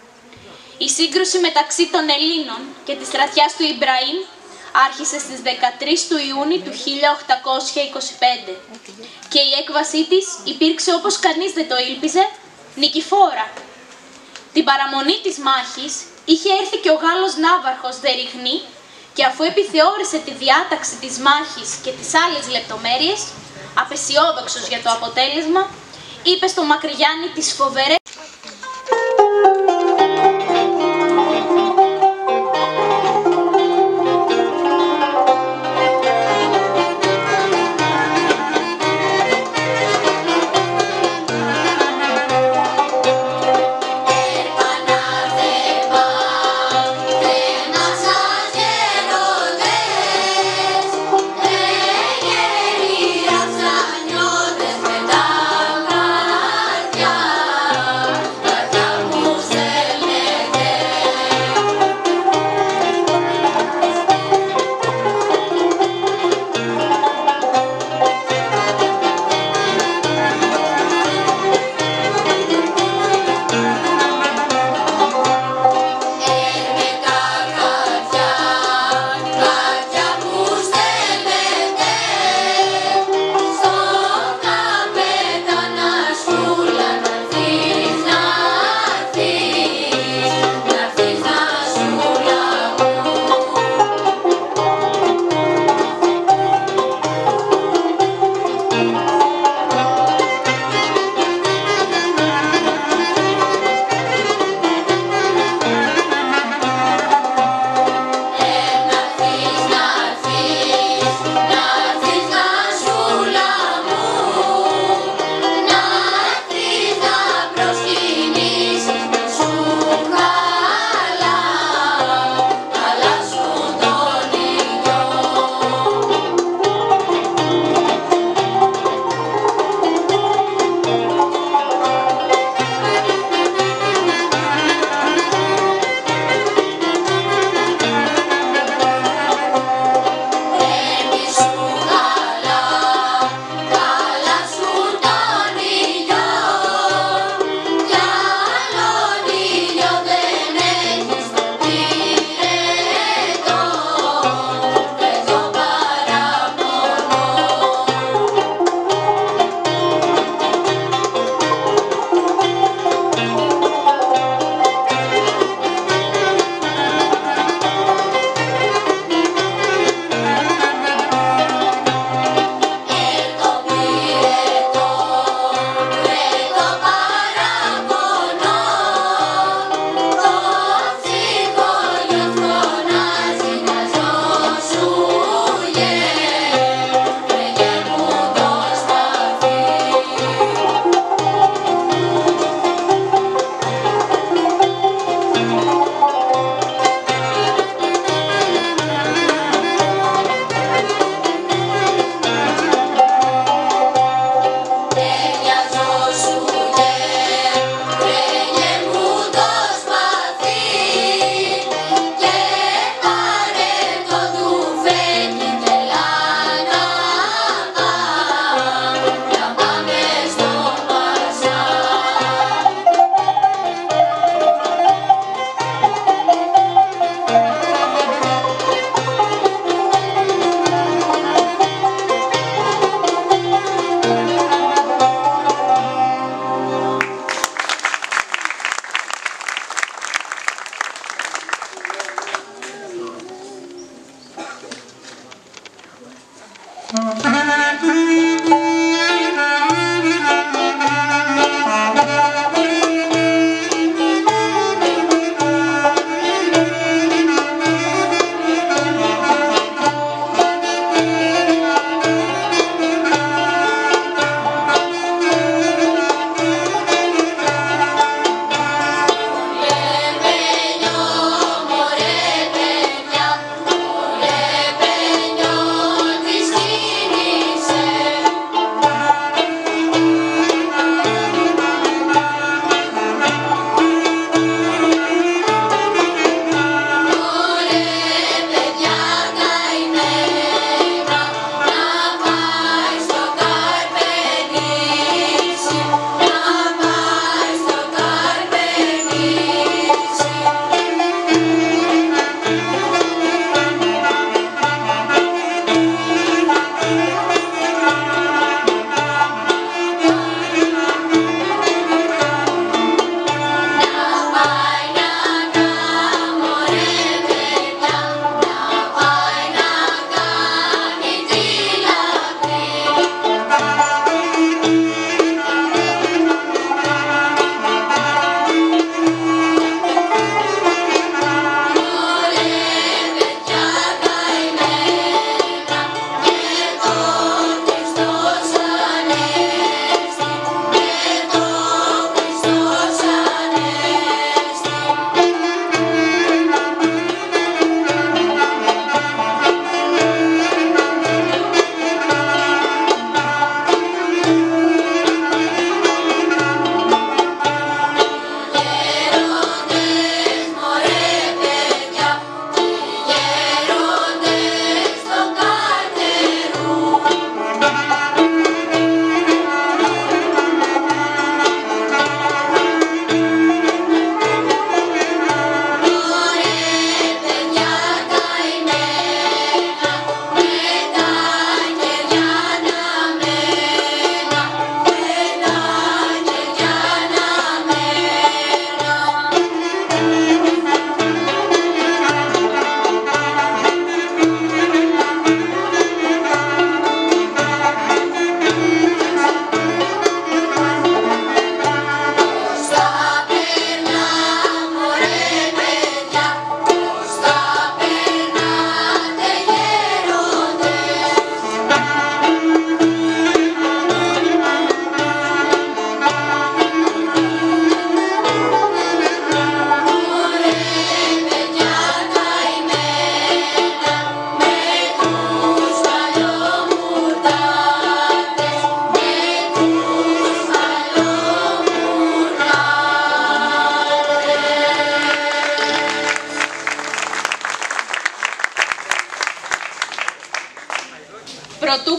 Η σύγκρουση μεταξύ των Ελλήνων και της στρατιάς του Ιμπραήμ άρχισε στις δεκατρείς του Ιούνιου του χίλια οκτακόσια είκοσι πέντε και η έκβασή της υπήρξε, όπως κανείς δεν το ήλπιζε, νικηφόρα. Την παραμονή της μάχης είχε έρθει και ο Γάλλος ναύαρχος Δεριγνή και αφού επιθεώρησε τη διάταξη της μάχης και τις άλλες λεπτομέρειες, απεσιόδοξος για το αποτέλεσμα, είπε στο Μακρυγιάννη τις φοβερές Yeah.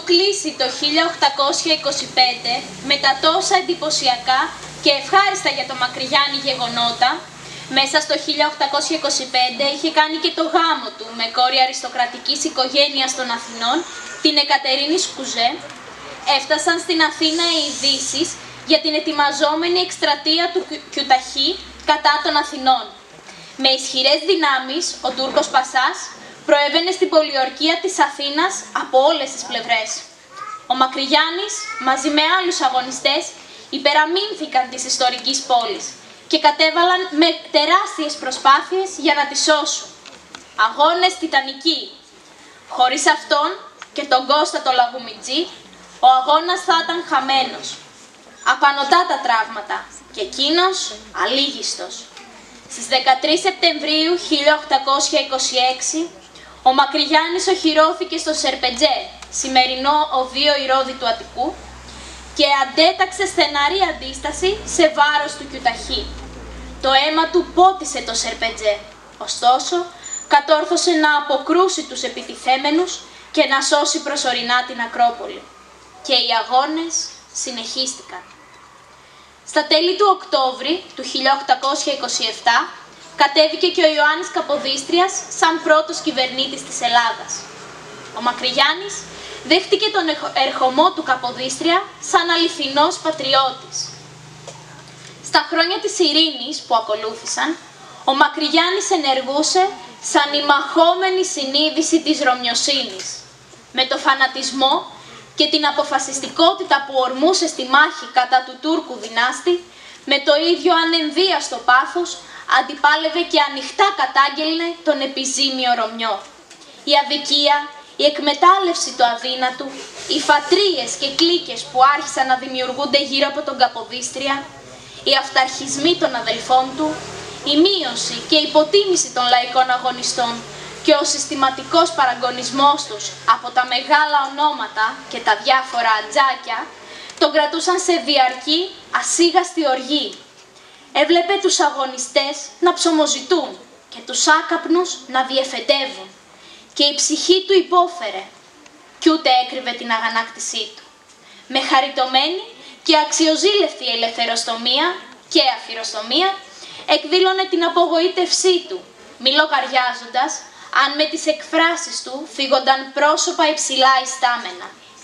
κλείσει το χίλια οκτακόσια είκοσι πέντε με τα τόσα εντυπωσιακά και ευχάριστα για το Μακρυγιάννη γεγονότα, μέσα στο χίλια οκτακόσια είκοσι πέντε είχε κάνει και το γάμο του με κόρη αριστοκρατικής οικογένειας των Αθηνών, την Εκατερίνη Σκουζέ, έφτασαν στην Αθήνα οι ειδήσεις για την ετοιμαζόμενη εκστρατεία του Κιουταχή κατά των Αθηνών. Με ισχυρές δυνάμεις, ο Τούρκος Πασάς προέβαινε στην πολιορκία της Αθήνας από όλες τις πλευρές. Ο Μακρυγιάννης, μαζί με άλλους αγωνιστές, υπεραμείνθηκαν της ιστορικής πόλης και κατέβαλαν με τεράστιες προσπάθειες για να τη σώσουν. Αγώνες τιτανικοί. Χωρίς αυτόν και τον Κώστα το Λαγουμιτζή, ο αγώνας θα ήταν χαμένος. Απανωτά τα τραύματα και εκείνος αλίγιστος. Στις δεκατρείς Σεπτεμβρίου χίλια οκτακόσια είκοσι έξι, ο Μακρυγιάννης οχυρώθηκε στο Σερπετζέ, σημερινό οδείο Ηρώδη του Αττικού, και αντέταξε στεναρή αντίσταση σε βάρος του Κιουταχή. Το αίμα του πότισε το Σερπετζέ, ωστόσο κατόρθωσε να αποκρούσει τους επιτιθέμενους και να σώσει προσωρινά την Ακρόπολη. Και οι αγώνες συνεχίστηκαν. Στα τέλη του Οκτώβρη του χίλια οκτακόσια είκοσι επτά κατέβηκε και ο Ιωάννης Καποδίστριας σαν πρώτος κυβερνήτης της Ελλάδας. Ο Μακρυγιάννης δέχτηκε τον ερχομό του Καποδίστρια σαν αληθινός πατριώτης. Στα χρόνια της ειρήνης που ακολούθησαν, ο Μακρυγιάννης ενεργούσε σαν η μαχόμενη συνείδηση της Ρωμιοσύνης. Με το φανατισμό και την αποφασιστικότητα που ορμούσε στη μάχη κατά του Τούρκου δυνάστη, με το ίδιο ανενδίαστο πάθος, αντιπάλευε και ανοιχτά κατάγγελνε τον επιζήμιο Ρωμιό. Η αδικία, η εκμετάλλευση του αδύνατου, οι φατρίες και κλίκες που άρχισαν να δημιουργούνται γύρω από τον Καποδίστρια, οι αυταρχισμοί των αδελφών του, η μείωση και η υποτίμηση των λαϊκών αγωνιστών και ο συστηματικός παραγωνισμός τους από τα μεγάλα ονόματα και τα διάφορα ατζάκια τον κρατούσαν σε διαρκή, ασίγαστη οργή. Έβλεπε τους αγωνιστές να ψωμοζητούν και τους άκαπνους να διεφεντεύουν και η ψυχή του υπόφερε κι ούτε έκρυβε την αγανάκτησή του. Με χαριτωμένη και αξιοζήλευτη ελευθεροστομία και αφιεροστομία εκδήλωνε την απογοήτευσή του, μη λογαριάζοντας αν με τις εκφράσεις του φύγονταν πρόσωπα υψηλά ιστάμενα.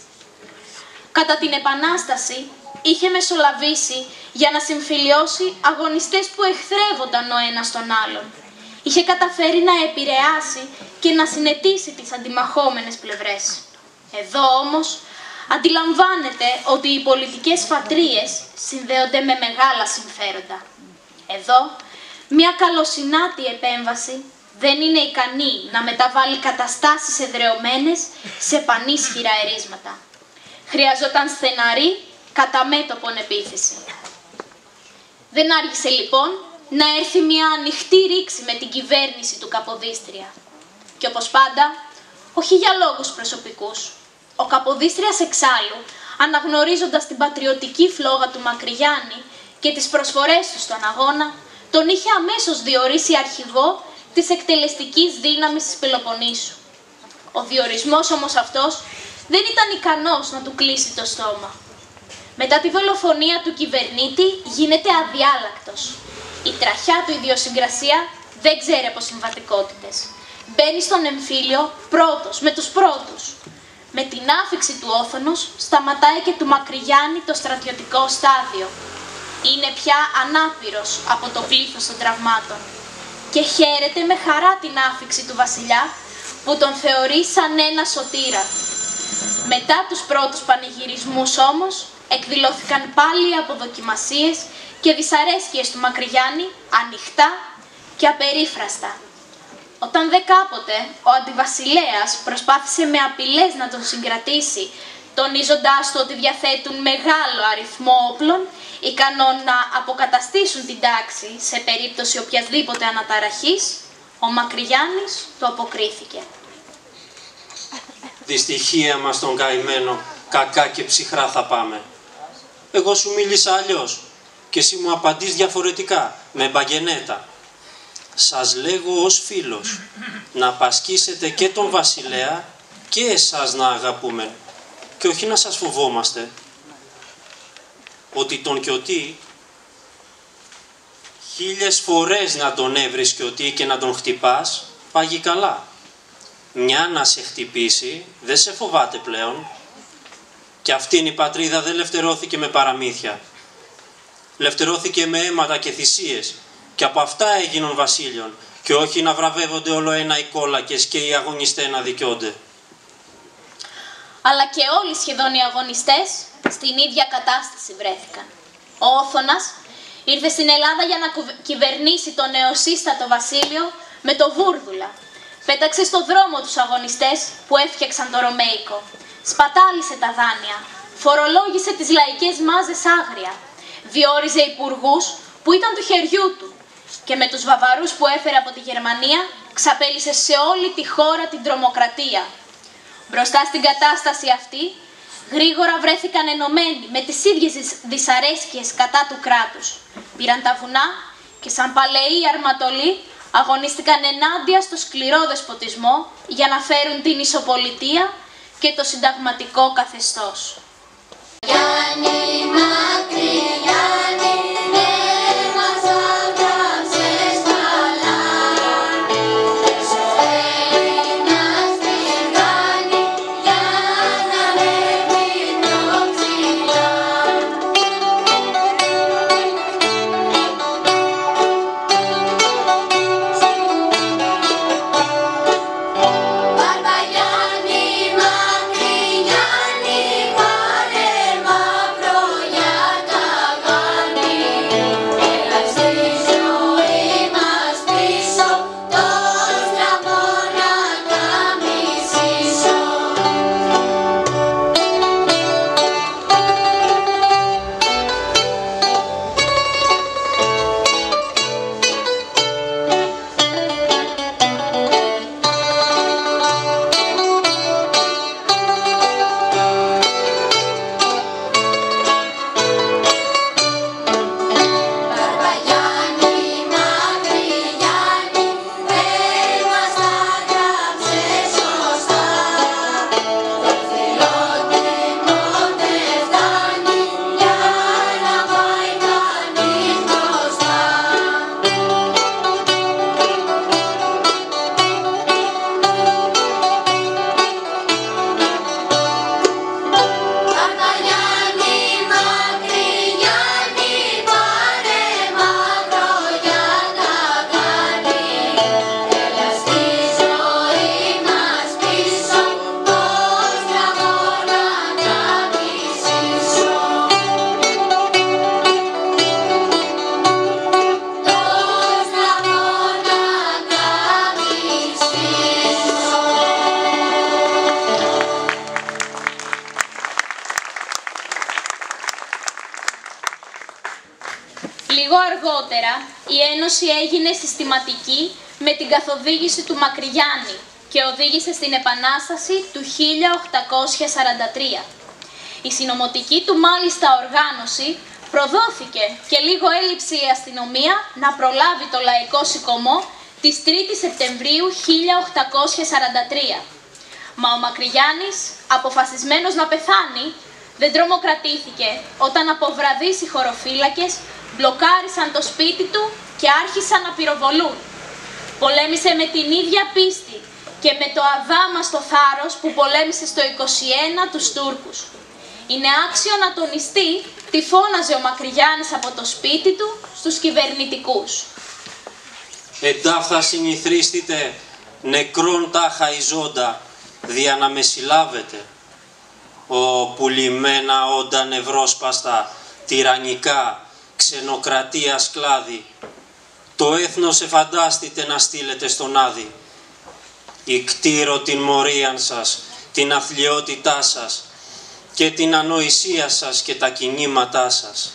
Κατά την Επανάσταση είχε μεσολαβήσει για να συμφιλιώσει αγωνιστές που εχθρεύονταν ο ένας τον άλλον. Είχε καταφέρει να επηρεάσει και να συνετίσει τις αντιμαχόμενες πλευρές. Εδώ όμως αντιλαμβάνεται ότι οι πολιτικές φατρίες συνδέονται με μεγάλα συμφέροντα. Εδώ μια καλοσυνάτη επέμβαση δεν είναι ικανή να μεταβάλει καταστάσεις εδρεωμένες σε πανίσχυρα ερίσματα. Χρειαζόταν στεναρή κατά μέτωπον επίθεση. Δεν άργησε λοιπόν να έρθει μια ανοιχτή ρήξη με την κυβέρνηση του Καποδίστρια. Και όπως πάντα, όχι για λόγους προσωπικούς. Ο Καποδίστριας εξάλλου, αναγνωρίζοντας την πατριωτική φλόγα του Μακρυγιάννη και τις προσφορές του στον αγώνα, τον είχε αμέσως διορίσει αρχηγό της εκτελεστικής δύναμης της Πελοποννήσου. Ο διορισμός όμως αυτός δεν ήταν ικανός να του κλείσει το στόμα. Μετά τη δολοφονία του κυβερνήτη γίνεται αδιάλακτος. Η τραχιά του ιδιοσυγκρασία δεν ξέρει από συμβατικότητες. Μπαίνει στον εμφύλιο πρώτος, με τους πρώτους. Με την άφιξη του όθωνος σταματάει και του Μακρυγιάννη το στρατιωτικό στάδιο. Είναι πια ανάπηρος από το πλήθος των τραυμάτων και χαίρεται με χαρά την άφιξη του βασιλιά που τον θεωρεί σαν ένα σωτήρα. Μετά τους πρώτους πανηγυρισμούς όμως εκδηλώθηκαν πάλι οι αποδοκιμασίες και δυσαρέσκειες του Μακρυγιάννη ανοιχτά και απερίφραστα. Όταν δε κάποτε ο αντιβασιλέας προσπάθησε με απειλές να τον συγκρατήσει, τονίζοντάς του ότι διαθέτουν μεγάλο αριθμό όπλων, ικανό να αποκαταστήσουν την τάξη σε περίπτωση οποιασδήποτε αναταραχής, ο Μακρυγιάννης το αποκρίθηκε. Δυστυχία μας τον καημένο, κακά και ψυχρά θα πάμε. Εγώ σου μίλησα αλλιώς και εσύ μου απαντείς διαφορετικά, με μπαγενέτα. Σας λέγω ως φίλος, να πασκίσετε και τον βασιλέα και εσάς να αγαπούμε. και όχι να σας φοβόμαστε, ότι τον Κιωτή χίλιες φορές να τον έβρεις Κιωτή και να τον χτυπάς, πάγει καλά. Μια να σε χτυπήσει, δεν σε φοβάται πλέον. Και αυτήν η πατρίδα δεν λευτερώθηκε με παραμύθια. Λευτερώθηκε με αίματα και θυσίες, και από αυτά έγιναν βασίλειων, και όχι να βραβεύονται όλο ένα οι κόλακες και οι αγωνιστές να δικαιώνται. Αλλά και όλοι σχεδόν οι αγωνιστές στην ίδια κατάσταση βρέθηκαν. Ο Όθωνας ήρθε στην Ελλάδα για να κυβερνήσει το νεοσύστατο βασίλειο με το βούρδουλα. Πέταξε στο δρόμο τους αγωνιστές που έφτιαξαν το Ρωμαϊκό. Σπατάλησε τα δάνεια. Φορολόγησε τις λαϊκές μάζες άγρια. Διόριζε υπουργούς που ήταν του χεριού του. Και με τους Βαβαρούς που έφερε από τη Γερμανία, ξαπέλυσε σε όλη τη χώρα την τρομοκρατία. Μπροστά στην κατάσταση αυτή, γρήγορα βρέθηκαν ενωμένοι με τις ίδιες δυσαρέσκειες κατά του κράτους. Πήραν τα βουνά και σαν παλαιοί αρματολοί αγωνίστηκαν ενάντια στο σκληρό δεσποτισμό για να φέρουν την ισοπολιτεία και το συνταγματικό καθεστώς. Γιάννη Μακρυγιάννη, δεν μας άγραψες καλά, έσω Έλληνας την κάνει για να ανέβει πιο ψηλά. Μπαρμπαγιάννη Μακρυγιάννη, πάρε μαύρο για καγάνι, έλα στη ζωή μας πίσω, το στραβό να καμισήσω. Μπαρμπαγιάννη Μακρυγιάννη, δεν μας άγραψες σωστά, το φιλότιμο δεν φτάνει για να πάει κανείς μπροστά. Μπαρμπαγιάννη Μακρυγιάννη, πάρε μαύρο για καγάνι, έλα στη ζωή μας πίσω, το στραβό να καμισήσω. Το στραβό να καμισήσω. Λίγο αργότερα, η Ένωση έγινε συστηματική με την καθοδήγηση του Μακρυγιάννη και οδήγησε στην Επανάσταση του χίλια οκτακόσια σαράντα τρία. Η συνωμοτική του μάλιστα οργάνωση προδόθηκε και λίγο έλειψε η αστυνομία να προλάβει το λαϊκό σηκωμό της τρίτης Σεπτεμβρίου χίλια οκτακόσια σαράντα τρία. Μα ο Μακρυγιάννης, αποφασισμένος να πεθάνει, δεν τρομοκρατήθηκε όταν από βραδείς οι χωροφύλακες μπλοκάρισαν το σπίτι του και άρχισαν να πυροβολούν. Πολέμησε με την ίδια πίστη και με το αδάμαστο θάρρος που πολέμησε στο είκοσι ένα τους Τούρκους. Είναι άξιο να τονιστεί τι φώναζε ο Μακρυγιάννης από το σπίτι του στους κυβερνητικούς. Εντάφθα συνηθρίστητε νεκρόν τάχα η ζώντα, δια να με συλλάβετε. Ο πουλημένα όντα νευρόσπαστα, τυραννικά, ξενοκρατία σκλάδι, το έθνος εφαντάστητε να στείλετε στον Άδη. Ικτήρω την μορίαν σας, την αθλιότητά σας και την ανοησία σας και τα κινήματά σας.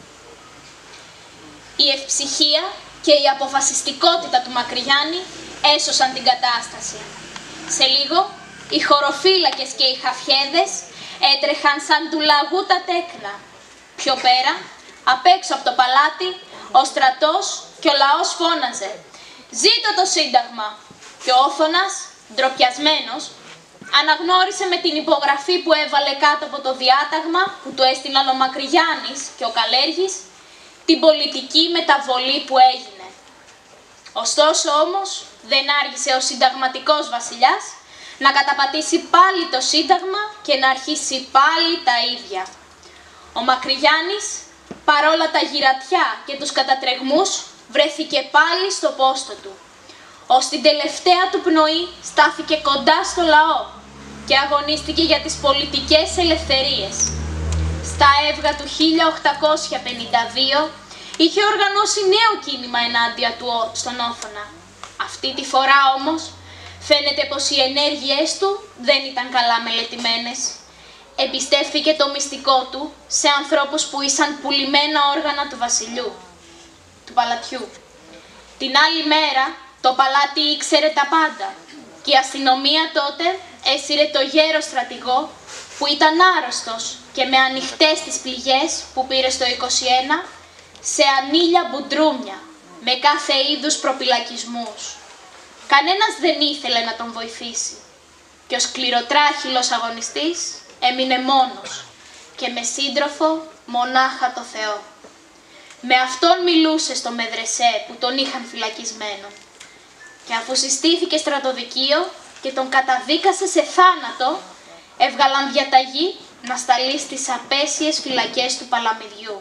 Η ευψυχία και η αποφασιστικότητα του Μακρυγιάννη έσωσαν την κατάσταση. Σε λίγο, οι χωροφύλακες και οι χαφιέδες έτρεχαν σαν του λαγού τα τέκνα. Πιο πέρα, απ' έξω από το παλάτι, ο στρατός και ο λαός φώναζε «Ζήτω το Σύνταγμα!» και ο Όθωνας, ντροπιασμένος, Αναγνώρισε με την υπογραφή που έβαλε κάτω από το διάταγμα που του έστειλαν ο Μακρυγιάννης και ο Καλέργης την πολιτική μεταβολή που έγινε. Ωστόσο όμως δεν άργησε ο συνταγματικός βασιλιάς να καταπατήσει πάλι το Σύνταγμα και να αρχίσει πάλι τα ίδια. Ο Μακρυγιάννης, παρόλα τα γυρατιά και τους κατατρεγμούς, βρέθηκε πάλι στο πόστο του. Ως την τελευταία του πνοή στάθηκε κοντά στο λαό και αγωνίστηκε για τις πολιτικές ελευθερίες. Στα έβγα του χίλια οκτακόσια πενήντα δύο είχε οργανώσει νέο κίνημα ενάντια του στον Όθωνα. Αυτή τη φορά όμως φαίνεται πως οι ενέργειές του δεν ήταν καλά μελετημένες. Εμπιστεύθηκε το μυστικό του σε ανθρώπους που ήσαν πουλημένα όργανα του βασιλιού, του παλατιού. Την άλλη μέρα το παλάτι ήξερε τα πάντα και η αστυνομία τότε έσυρε το γέρο στρατηγό που ήταν άρρωστος και με ανοιχτές τις πληγές που πήρε στο είκοσι ένα σε ανήλια μπουντρούμια με κάθε είδους προπυλακισμούς. Κανένας δεν ήθελε να τον βοηθήσει και ο σκληροτράχυλος αγωνιστής έμεινε μόνος και με σύντροφο μονάχα το Θεό. Με αυτόν μιλούσε στο Μεδρεσέ που τον είχαν φυλακισμένο και αφού συστήθηκε στρατοδικείο και τον καταδίκασε σε θάνατο, έβγαλαν διαταγή να σταλεί στις απέσιες φυλακές του Παλαμιδιού.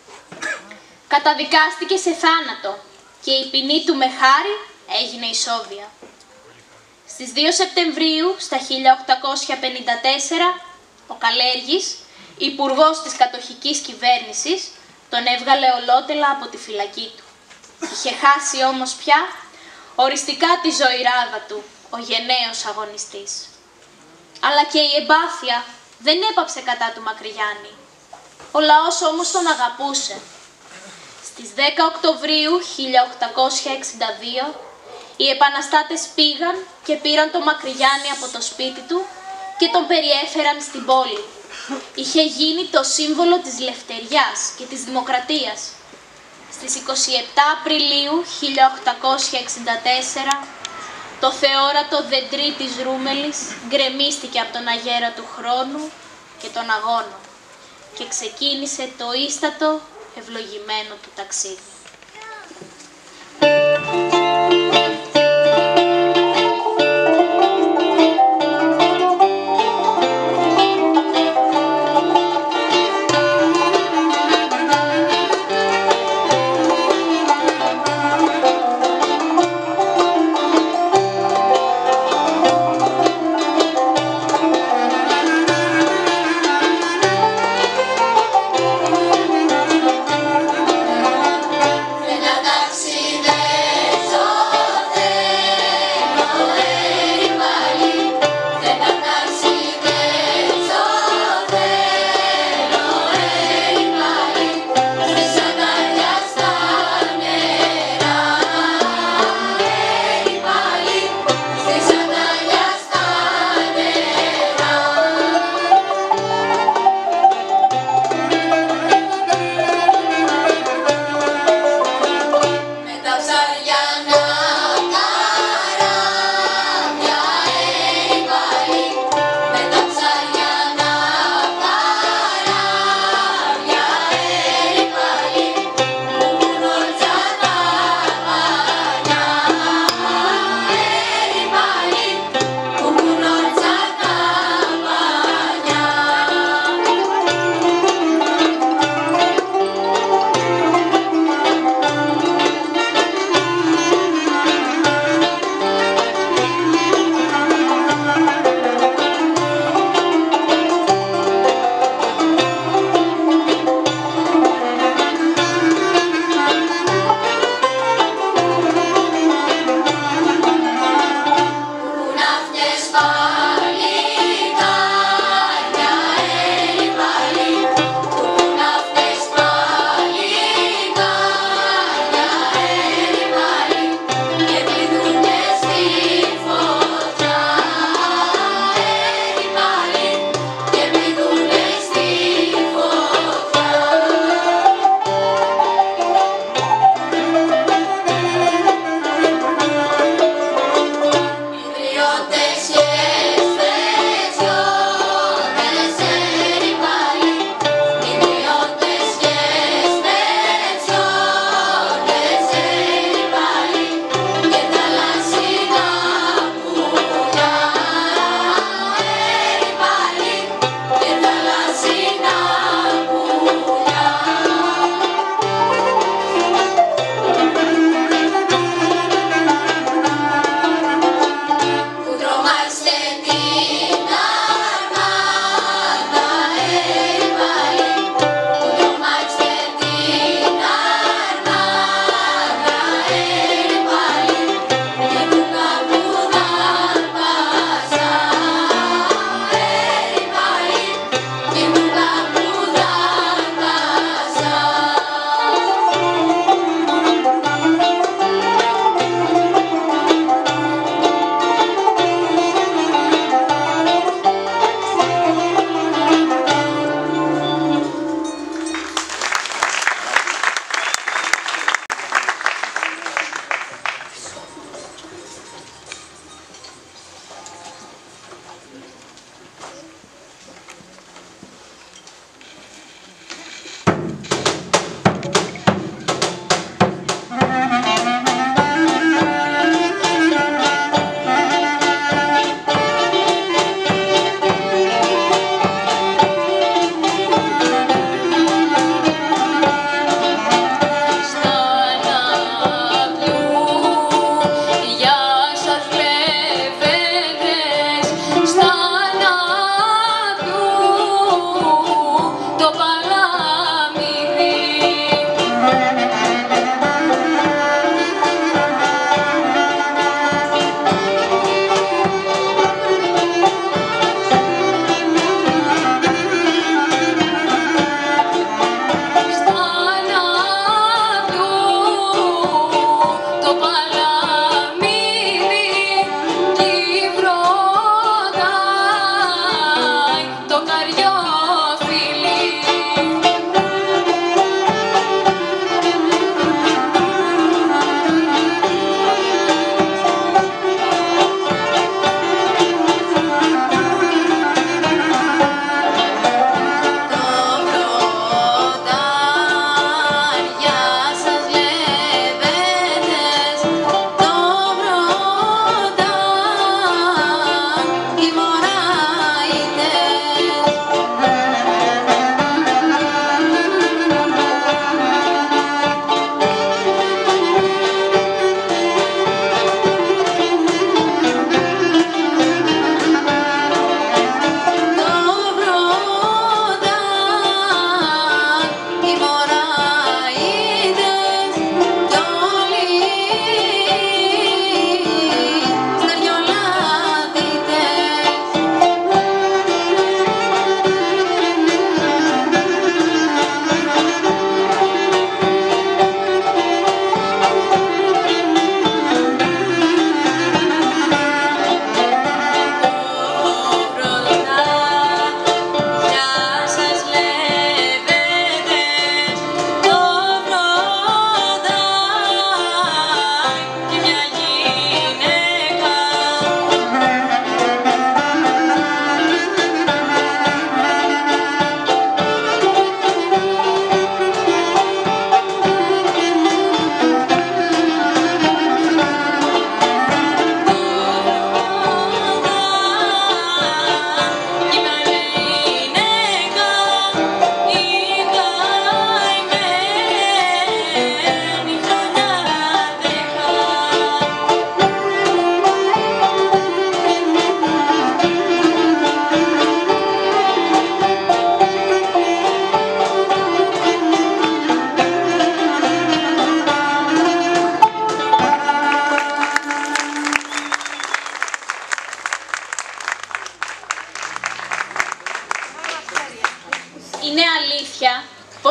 Καταδικάστηκε σε θάνατο και η ποινή του με χάρη έγινε ισόβια. Στις δύο Σεπτεμβρίου στα χίλια οκτακόσια πενήντα τέσσερα, ο Καλέργης, υπουργός της κατοχικής κυβέρνησης, τον έβγαλε ολότελα από τη φυλακή του. Είχε χάσει όμως πια οριστικά τη ζωηράδα του, ο γενναίος αγωνιστής. Αλλά και η εμπάθεια δεν έπαψε κατά του Μακρυγιάννη. Ο λαός όμως τον αγαπούσε. Στις δέκα Οκτωβρίου χίλια οκτακόσια εξήντα δύο, οι επαναστάτες πήγαν και πήραν τον Μακρυγιάννη από το σπίτι του και τον περιέφεραν στην πόλη. Είχε γίνει το σύμβολο της λευτεριάς και της δημοκρατίας. Στις είκοσι επτά Απριλίου χίλια οκτακόσια εξήντα τέσσερα, το θεόρατο δεντρί της Ρούμελης γκρεμίστηκε από τον αγέρα του χρόνου και των αγώνων και ξεκίνησε το ίστατο ευλογημένο του ταξίδι.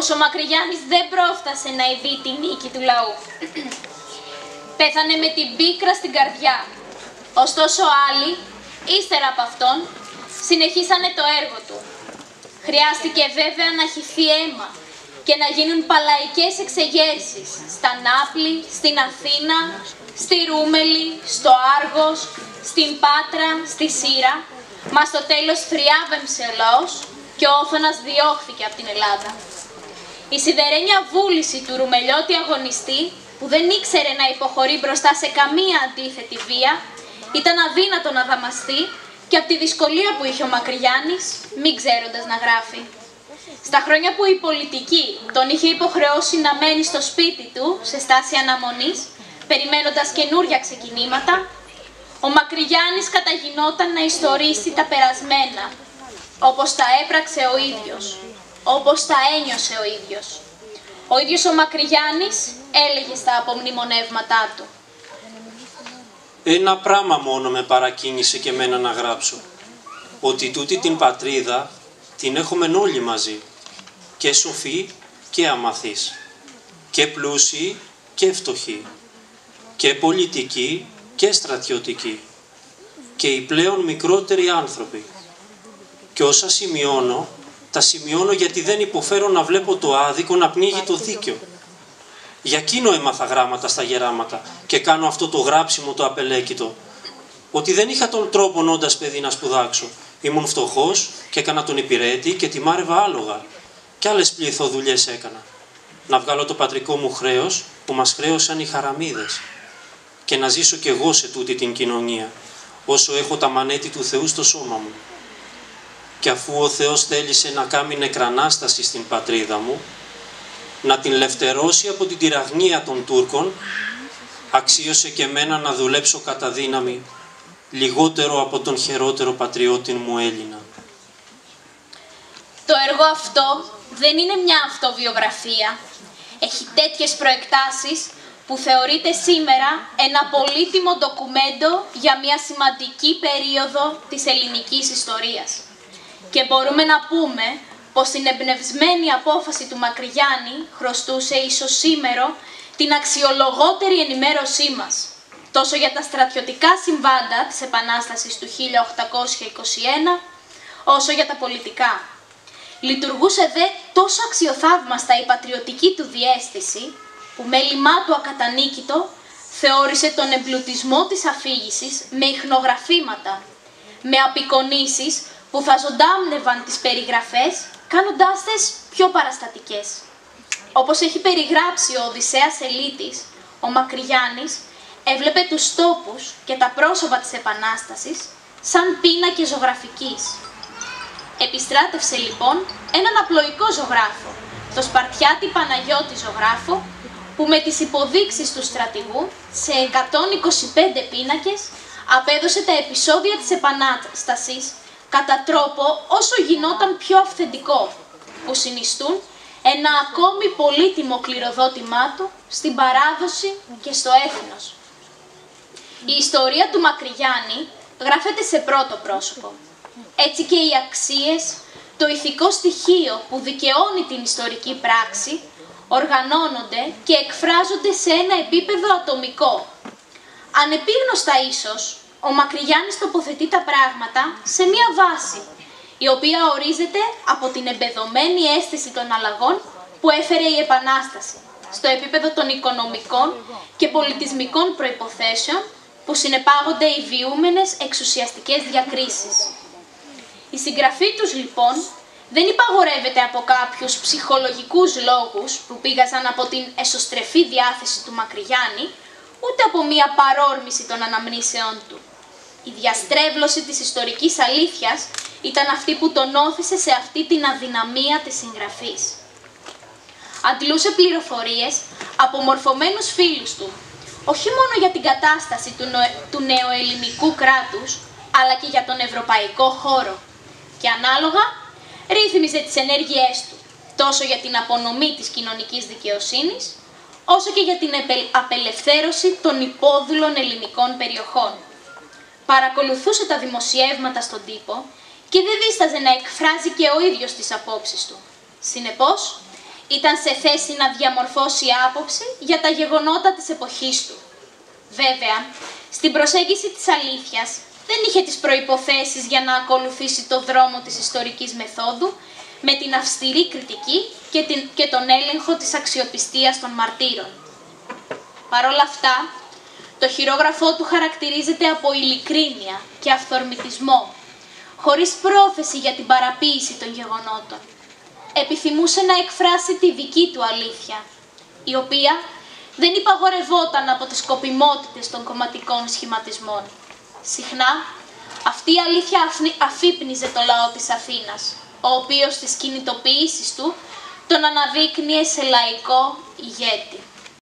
πως ο Μακρυγιάννης δεν πρόφτασε να ειδεί τη νίκη του λαού. Πέθανε με την πίκρα στην καρδιά. Ωστόσο άλλοι, ύστερα από αυτόν, συνεχίσανε το έργο του. Χρειάστηκε βέβαια να χυθεί αίμα και να γίνουν παλαϊκές εξεγέρσεις στα Νάπλη, στην Αθήνα, στη Ρούμελη, στο Άργος, στην Πάτρα, στη Σύρα, μα στο τέλος θριάβεμψε ο λαός και ο Όθωνας διώχθηκε από την Ελλάδα. Η σιδερένια βούληση του ρουμελιώτη αγωνιστή, που δεν ήξερε να υποχωρεί μπροστά σε καμία αντίθετη βία, ήταν αδύνατο να δαμαστεί και από τη δυσκολία που είχε ο Μακρυγιάννης, μην ξέροντας να γράφει. Στα χρόνια που η πολιτική τον είχε υποχρεώσει να μένει στο σπίτι του, σε στάση αναμονής, περιμένοντας καινούρια ξεκινήματα, ο Μακρυγιάννης καταγινόταν να ιστορίσει τα περασμένα, όπως τα έπραξε ο ίδιος, όπως τα ένιωσε ο ίδιος. Ο ίδιος ο Μακρυγιάννης έλεγε στα απομνημονεύματά του: «Ένα πράγμα μόνο με παρακίνησε και εμένα να γράψω, ότι τούτη την πατρίδα την έχουμε όλοι μαζί, και σοφοί και αμαθείς, και πλούσιοι και φτωχοί, και πολιτικοί και στρατιωτικοί, και οι πλέον μικρότεροι άνθρωποι. Και όσα σημειώνω, τα σημειώνω γιατί δεν υποφέρω να βλέπω το άδικο να πνίγει το δίκαιο. Για εκείνο έμαθα γράμματα στα γεράματα και κάνω αυτό το γράψιμο το απελέκητο, ότι δεν είχα τον τρόπο όντας παιδί να σπουδάξω. Ήμουν φτωχός και έκανα τον υπηρέτη και τιμάρευα άλογα. Κι άλλες πληθοδουλειές έκανα. Να βγάλω το πατρικό μου χρέος που μας χρέωσαν οι χαραμίδες και να ζήσω κι εγώ σε τούτη την κοινωνία, όσο έχω τα μανέτη του Θεού στο σώμα μου. Και αφού ο Θεός θέλησε να κάνει νεκρανάσταση στην πατρίδα μου, να την λευτερώσει από την τυραγνία των Τούρκων, αξίωσε και εμένα να δουλέψω κατά δύναμη, λιγότερο από τον χερότερο πατριώτη μου Έλληνα». Το έργο αυτό δεν είναι μια αυτοβιογραφία. Έχει τέτοιες προεκτάσεις που θεωρείται σήμερα ένα πολύτιμο ντοκουμέντο για μια σημαντική περίοδο της ελληνικής ιστορίας. Και μπορούμε να πούμε πως την εμπνευσμένη απόφαση του Μακρυγιάννη χρωστούσε ίσως σήμερα την αξιολογότερη ενημέρωσή μας, τόσο για τα στρατιωτικά συμβάντα της Επανάστασης του χίλια οκτακόσια είκοσι ένα, όσο για τα πολιτικά. Λειτουργούσε δε τόσο αξιοθαύμαστα η πατριωτική του διαίσθηση, που μέλημά του ακατανίκητο θεώρησε τον εμπλουτισμό της αφήγησης με ιχνογραφήματα, με απεικονίσεις που θα ζωντάμνευαν τις περιγραφές, κάνοντάς τες πιο παραστατικές. Όπως έχει περιγράψει ο Οδυσσέας Ελίτης, ο Μακρυγιάννης έβλεπε τους τόπους και τα πρόσωπα της Επανάστασης σαν πίνακες ζωγραφικής. Επιστράτευσε λοιπόν έναν απλοϊκό ζωγράφο, το Σπαρτιάτη Παναγιώτη ζωγράφο, που με τις υποδείξεις του στρατηγού σε εκατόν είκοσι πέντε πίνακες απέδωσε τα επεισόδια της Επανάστασης κατά τρόπο όσο γινόταν πιο αυθεντικό, που συνιστούν ένα ακόμη πολύτιμο κληροδότημά του στην παράδοση και στο έθνος. Η ιστορία του Μακρυγιάννη γράφεται σε πρώτο πρόσωπο. Έτσι και οι αξίες, το ηθικό στοιχείο που δικαιώνει την ιστορική πράξη, οργανώνονται και εκφράζονται σε ένα επίπεδο ατομικό. Ανεπίγνωστα ίσως, ο Μακρυγιάννης τοποθετεί τα πράγματα σε μία βάση, η οποία ορίζεται από την εμπεδωμένη αίσθηση των αλλαγών που έφερε η Επανάσταση, στο επίπεδο των οικονομικών και πολιτισμικών προϋποθέσεων που συνεπάγονται οι βιούμενες εξουσιαστικές διακρίσεις. Η συγγραφή τους, λοιπόν, δεν υπαγορεύεται από κάποιους ψυχολογικούς λόγους που πήγαζαν από την εσωστρεφή διάθεση του Μακρυγιάννη, ούτε από μία παρόρμηση των αναμνήσεών του. Η διαστρέβλωση της ιστορικής αλήθειας ήταν αυτή που τον όθησε σε αυτή την αδυναμία της συγγραφής. Αντλούσε πληροφορίες από μορφωμένους φίλους του, όχι μόνο για την κατάσταση του, νο... του νεοελληνικού κράτους, αλλά και για τον ευρωπαϊκό χώρο. Και ανάλογα, ρύθμιζε τις ενέργειές του, τόσο για την απονομή της κοινωνικής δικαιοσύνης, όσο και για την απελευθέρωση των υπόδουλων ελληνικών περιοχών. Παρακολουθούσε τα δημοσιεύματα στον τύπο και δεν δίσταζε να εκφράζει και ο ίδιος τις απόψεις του. Συνεπώς, ήταν σε θέση να διαμορφώσει άποψη για τα γεγονότα της εποχής του. Βέβαια, στην προσέγγιση της αλήθειας δεν είχε τις προϋποθέσεις για να ακολουθήσει το δρόμο της ιστορικής μεθόδου με την αυστηρή κριτική και, την, και τον έλεγχο της αξιοπιστίας των μαρτύρων. Παρ' όλα αυτά, το χειρόγραφό του χαρακτηρίζεται από ειλικρίνεια και αυθορμητισμό, χωρίς πρόθεση για την παραποίηση των γεγονότων. Επιθυμούσε να εκφράσει τη δική του αλήθεια, η οποία δεν υπαγορευόταν από τις σκοπιμότητες των κομματικών σχηματισμών. Συχνά, αυτή η αλήθεια αφύπνιζε το λαό της Αθήνας, ο οποίος στις κινητοποιήσεις του τον αναδείκνυε σε λαϊκό ηγέτη.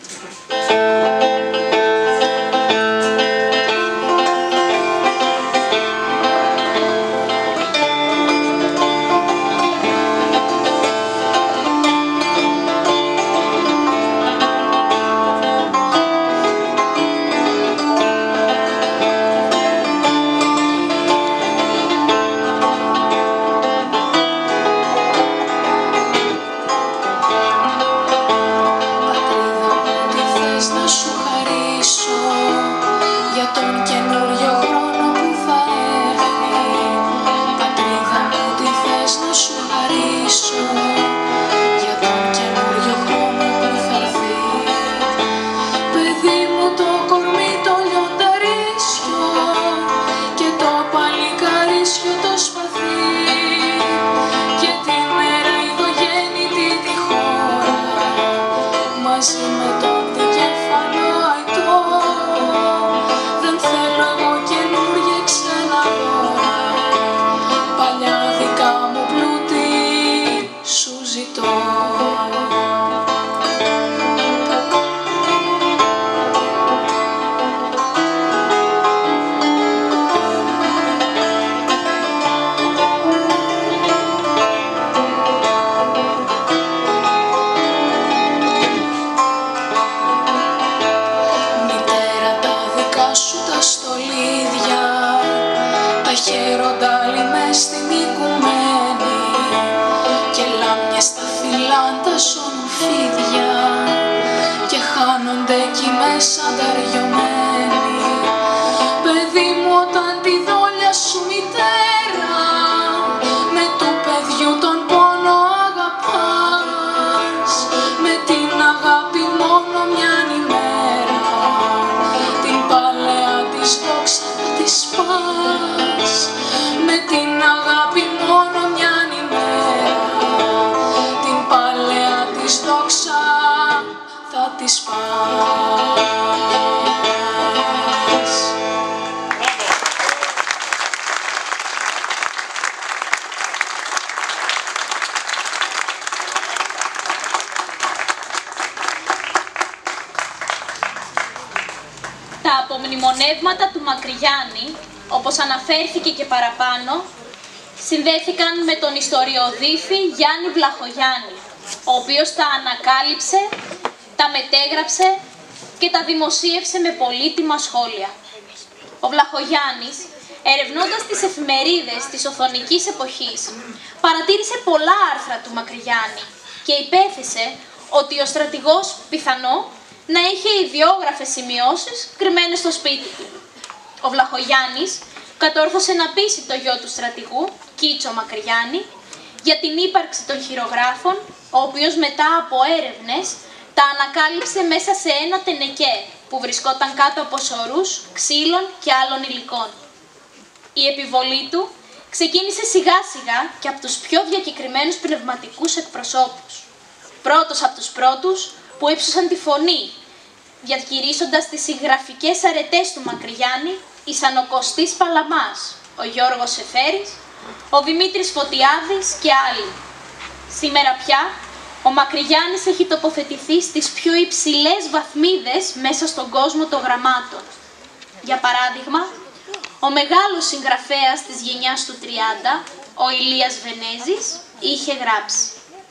Τα απομνημονεύματα του Μακρυγιάννη, όπως αναφέρθηκε και παραπάνω, συνδέθηκαν με τον ιστοριοδίφη Γιάννη Βλαχογιάννη, ο οποίος τα ανακάλυψε, τα μετέγραψε και τα δημοσίευσε με πολύτιμα σχόλια. Ο Βλαχογιάννης, ερευνώντας τις εφημερίδες της οθωνικής εποχής, παρατήρησε πολλά άρθρα του Μακρυγιάννη και υπέθεσε ότι ο στρατηγός πιθανό να είχε ιδιόγραφες σημειώσεις κρυμμένες στο σπίτι του. Ο Βλαχογιάννης κατόρθωσε να πείσει το γιο του στρατηγού, Κίτσο Μακρυγιάννη, για την ύπαρξη των χειρογράφων, ο οποίος μετά από έρευνες τα ανακάλυψε μέσα σε ένα τενεκέ που βρισκόταν κάτω από σωρούς, ξύλων και άλλων υλικών. Η επιβολή του ξεκίνησε σιγά σιγά και από τους πιο διακεκριμένους πνευματικούς εκπροσώπους. Πρώτος από τους πρώτους που ύψωσαν τη φωνή, διακηρύσσοντας τις συγγραφικές αρετές του Μακρυγιάννη, ήσαν ο Κωστής Παλαμάς, ο Γιώργος Σεφέρης, ο Δημήτρης Φωτιάδης και άλλοι. Σήμερα πια, ο Μακρυγιάννης έχει τοποθετηθεί στις πιο υψηλές βαθμίδες μέσα στον κόσμο των γραμμάτων. Για παράδειγμα, ο μεγάλος συγγραφέας της γενιάς του τριάντα, ο Ηλίας Βενέζης, είχε γράψει: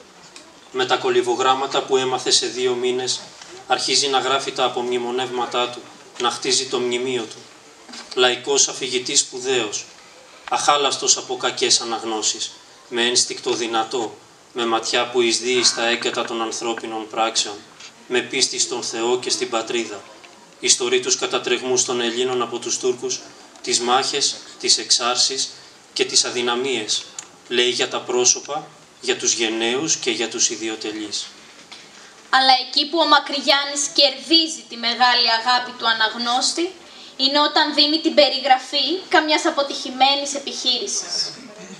με τα κολυβογράμματα που έμαθε σε δύο μήνες, αρχίζει να γράφει τα απομνημονεύματά του, να χτίζει το μνημείο του. Λαϊκός αφηγητής σπουδαίος, αχάλαστος από κακές αναγνώσεις, με ένστικτο δυνατό, με ματιά που εισδύει στα έγκατα των ανθρώπινων πράξεων, με πίστη στον Θεό και στην πατρίδα. Ιστορεί τους κατατρεγμούς των Ελλήνων από τους Τούρκους, τις μάχες, τις εξάρσεις και τις αδυναμίες. Λέει για τα πρόσωπα, για τους γενναίους και για τους ιδιοτελείς. Αλλά εκεί που ο Μακρυγιάννης κερδίζει τη μεγάλη αγάπη του αναγνώστη είναι όταν δίνει την περιγραφή καμιάς αποτυχημένης επιχείρησης.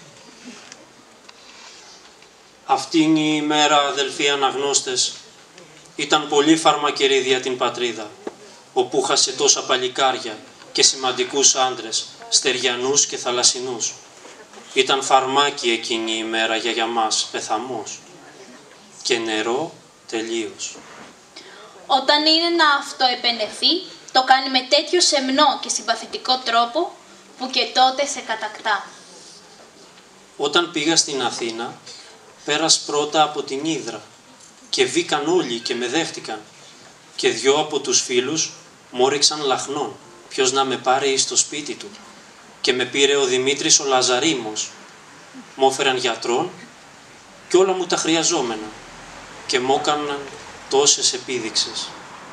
Αυτήν η ημέρα, αδελφοί αναγνώστες, ήταν πολύ φαρμακερή για την πατρίδα, όπου χάσε τόσα παλικάρια και σημαντικούς άντρες, στεριανούς και θαλασσινούς. Ήταν φαρμάκι εκείνη η ημέρα για, για μας, πεθαμός. Και νερό τελείως. Όταν είναι να αυτοεπενεθεί, το κάνει με τέτοιο σεμνό και συμπαθητικό τρόπο, που και τότε σε κατακτά. Όταν πήγα στην Αθήνα, πέρας πρώτα από την Ύδρα και βήκαν όλοι και με δέχτηκαν. Και δυο από τους φίλους μου όριξαν λαχνών, ποιος να με πάρει στο σπίτι του. Και με πήρε ο Δημήτρης ο Λαζαρίμος. Μ' όφεραν γιατρών και όλα μου τα χρειαζόμενα και μου έκαναν τόσες επίδειξες.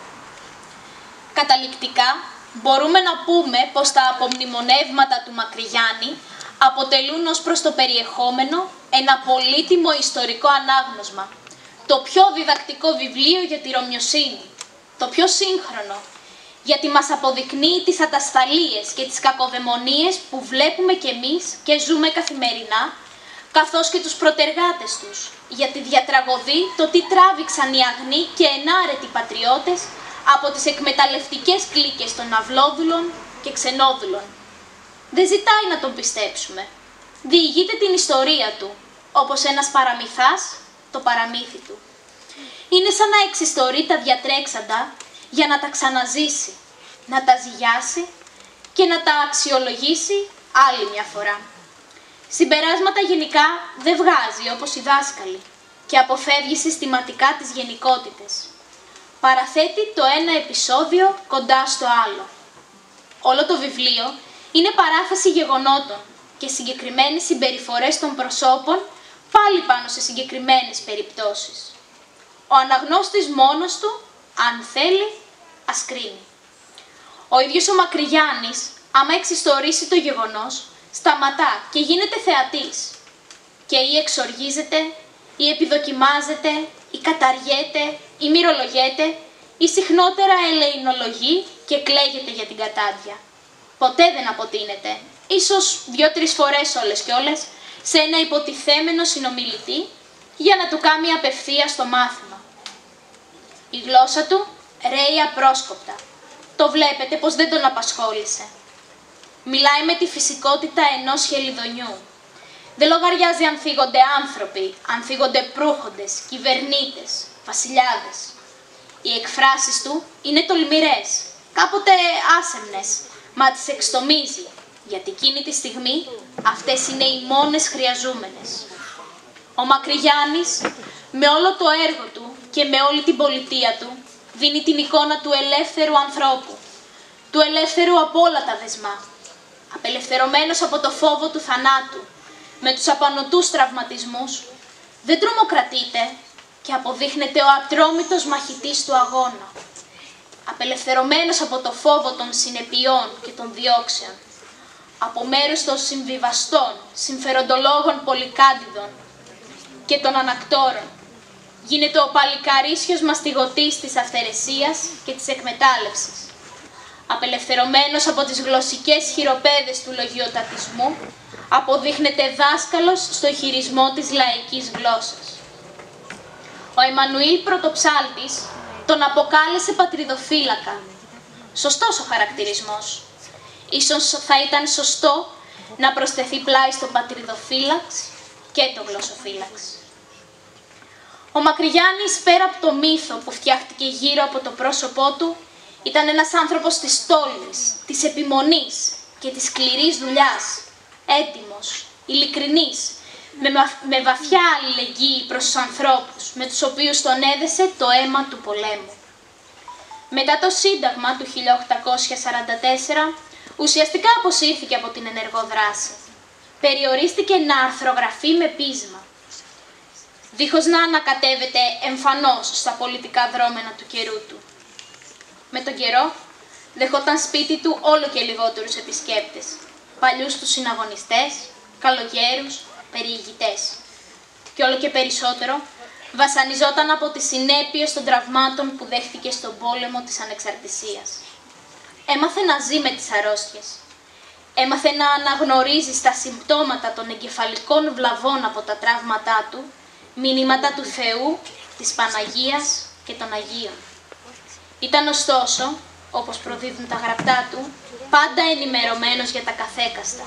Καταληκτικά, μπορούμε να πούμε πως τα απομνημονεύματα του Μακρυγιάννη αποτελούν ως προς το περιεχόμενο ένα πολύτιμο ιστορικό ανάγνωσμα, το πιο διδακτικό βιβλίο για τη Ρωμιοσύνη, το πιο σύγχρονο, γιατί μας αποδεικνύει τις ατασθαλίες και τις κακοδαιμονίες που βλέπουμε κι εμείς και ζούμε καθημερινά, καθώς και τους προτεργάτες τους, για τη διατραγωδή το τι τράβηξαν οι αγνοί και ενάρετοι πατριώτες από τις εκμεταλλευτικές κλίκες των αυλόδουλων και ξενόδουλων. Δεν ζητάει να τον πιστέψουμε. Διηγείται την ιστορία του, όπως ένας παραμυθάς το παραμύθι του. Είναι σαν να εξιστορεί τα διατρέξαντα για να τα ξαναζήσει, να τα ζυγιάσει και να τα αξιολογήσει άλλη μια φορά. Συμπεράσματα γενικά δεν βγάζει όπως οι δάσκαλοι και αποφεύγει συστηματικά τις γενικότητες. Παραθέτει το ένα επεισόδιο κοντά στο άλλο. Όλο το βιβλίο είναι παράθεση γεγονότων και συγκεκριμένες συμπεριφορές των προσώπων πάλι πάνω σε συγκεκριμένες περιπτώσεις. Ο αναγνώστης μόνος του, αν θέλει, ας κρίνει. Ο ίδιος ο Μακρυγιάννης, άμα εξιστορήσει το γεγονός, σταματά και γίνεται θεατής. Και ή εξοργίζεται, ή επιδοκιμάζεται, ή καταργέται, ή μυρολογέται, ή συχνότερα ελεηνολογεί και κλαίγεται για την κατάδια. Ποτέ δεν αποτείνεται, ίσως δύο-τρεις φορές όλες και όλες, σε ένα υποτιθέμενο συνομιλητή για να του κάνει απευθείας το μάθημα. Η γλώσσα του ρέει απρόσκοπτα. Το βλέπετε πως δεν τον απασχόλησε. Μιλάει με τη φυσικότητα ενός χελιδονιού. Δεν λογαριάζει αν θίγονται άνθρωποι, αν θίγονται προύχοντες, κυβερνήτες, βασιλιάδες. Οι εκφράσεις του είναι τολμηρές, κάποτε άσεμνες, μα τις εξτομίζει, γιατί εκείνη τη στιγμή αυτές είναι οι μόνες χρειαζούμενες. Ο Μακρυγιάννης, με όλο το έργο του και με όλη την πολιτεία του, δίνει την εικόνα του ελεύθερου ανθρώπου, του ελεύθερου από όλα τα δεσμά, απελευθερωμένος από το φόβο του θανάτου, με τους απανωτούς τραυματισμούς, δεν τρομοκρατείται και αποδείχνεται ο ατρόμητος μαχητής του αγώνα, απελευθερωμένος από το φόβο των συνεπειών και των διώξεων, από μέρους των συμβιβαστών, συμφεροντολόγων πολυκάντιδων και των ανακτόρων, γίνεται ο παλικαρίσιος μαστιγωτής της αυθαιρεσίας και της εκμετάλλευσης. Απελευθερωμένος από τις γλωσσικές χειροπέδες του λογιοτατισμού, αποδείχνεται δάσκαλος στο χειρισμό της λαϊκής γλώσσας. Ο Εμμανουήλ Πρωτοψάλτης τον αποκάλεσε πατριδοφύλακα. Σωστός ο χαρακτηρισμός. Ίσως θα ήταν σωστό να προσθεθεί πλάι στο πατριδοφύλαξ και το γλωσσοφύλαξ. Ο Μακρυγιάννης, πέρα από το μύθο που φτιάχτηκε γύρω από το πρόσωπό του, ήταν ένας άνθρωπος της τόλμης, της επιμονής και της σκληρής δουλειάς, έντιμος, ειλικρινής, με, με βαθιά αλληλεγγύη προς τους ανθρώπους, με τους οποίους τον έδεσε το αίμα του πολέμου. Μετά το Σύνταγμα του χίλια οκτακόσια σαράντα τέσσερα, ουσιαστικά αποσύρθηκε από την ενεργό δράση. Περιορίστηκε να αρθρογραφεί με πείσμα. δίχως να ανακατεύεται εμφανώς στα πολιτικά δρόμενα του καιρού του. Με τον καιρό, δεχόταν σπίτι του όλο και λιγότερους επισκέπτες, παλιούς τους συναγωνιστές, καλογέρους, περιηγητές. Και όλο και περισσότερο βασανιζόταν από τις συνέπειες των τραυμάτων που δέχτηκε στον πόλεμο της ανεξαρτησίας. Έμαθε να ζει με τις αρρώστιες. Έμαθε να αναγνωρίζει στα συμπτώματα των εγκεφαλικών βλαβών από τα τραύματά του μηνύματα του Θεού, της Παναγίας και των Αγίων. Ήταν ωστόσο, όπως προδίδουν τα γραπτά του, πάντα ενημερωμένος για τα καθέκαστα.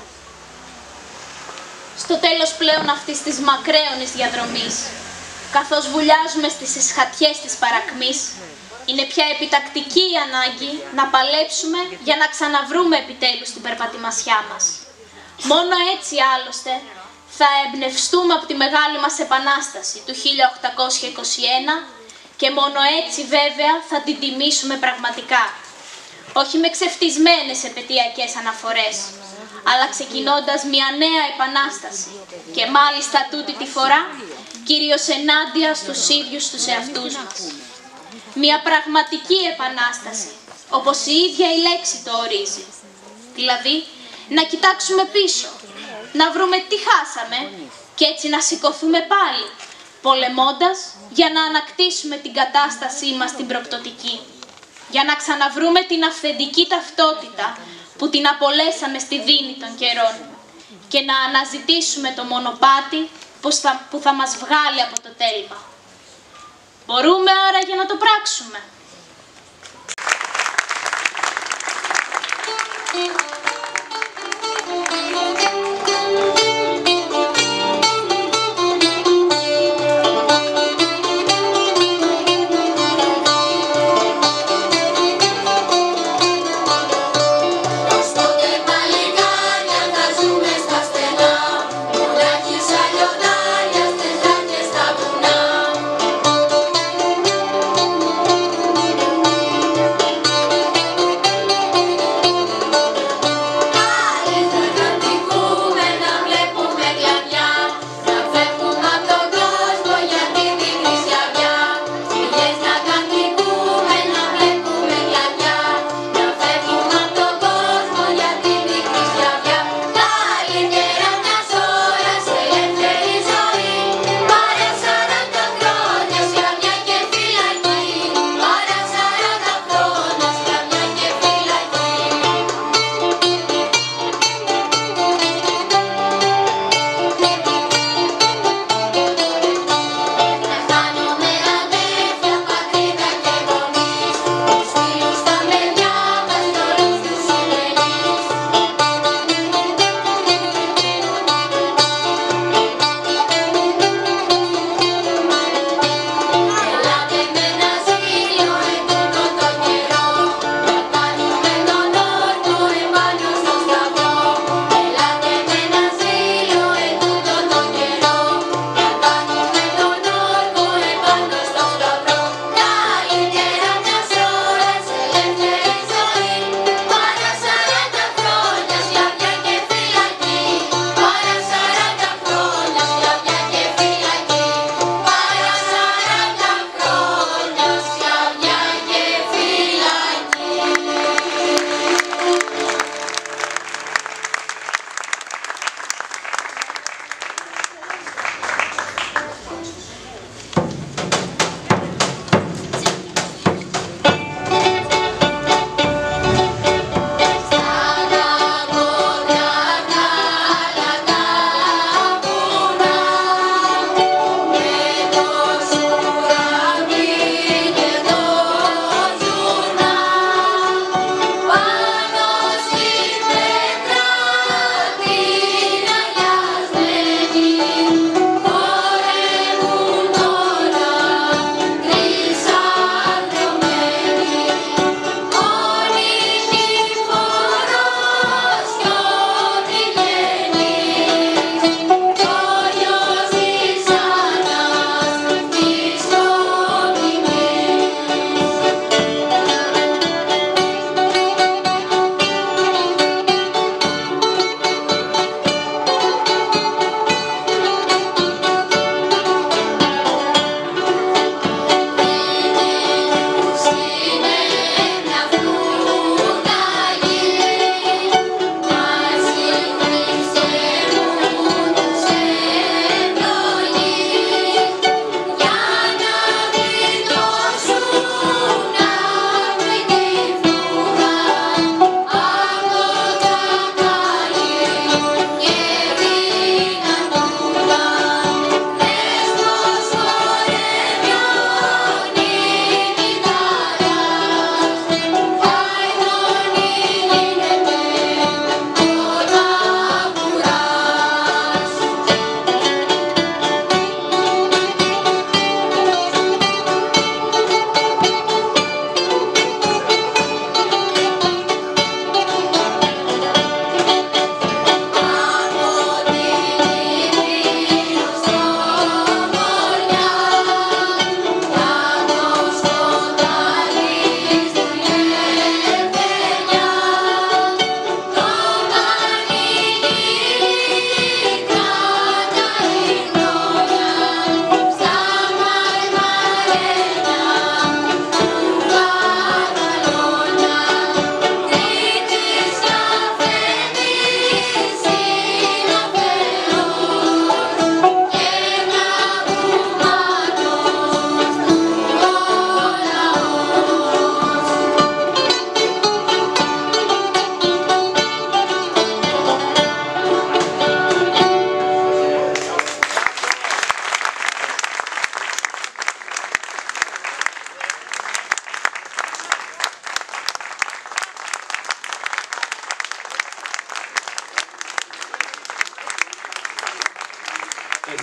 Στο τέλος πλέον αυτής της μακραίωνης διαδρομής, καθώς βουλιάζουμε στις εσχατιές της παρακμής, είναι πια επιτακτική η ανάγκη να παλέψουμε για να ξαναβρούμε επιτέλους την περπατημασιά μας. Μόνο έτσι άλλωστε θα εμπνευστούμε από τη μεγάλη μας επανάσταση του χίλια οκτακόσια είκοσι ένα και μόνο έτσι βέβαια θα την τιμήσουμε πραγματικά. Όχι με ξεφτισμένες επαιτειακές αναφορές, αλλά ξεκινώντας μια νέα επανάσταση και μάλιστα τούτη τη φορά κυρίως ενάντια στους ίδιους τους εαυτούς μας. Μια πραγματική επανάσταση, όπως η ίδια η λέξη το ορίζει. Δηλαδή, να κοιτάξουμε πίσω, να βρούμε τι χάσαμε και έτσι να σηκωθούμε πάλι, πολεμώντας για να ανακτήσουμε την κατάστασή μας την προπτωτική, για να ξαναβρούμε την αυθεντική ταυτότητα που την απολέσαμε στη δίνη των καιρών και να αναζητήσουμε το μονοπάτι που θα, που θα μας βγάλει από το τέλμα. Μπορούμε άραγε να το πράξουμε.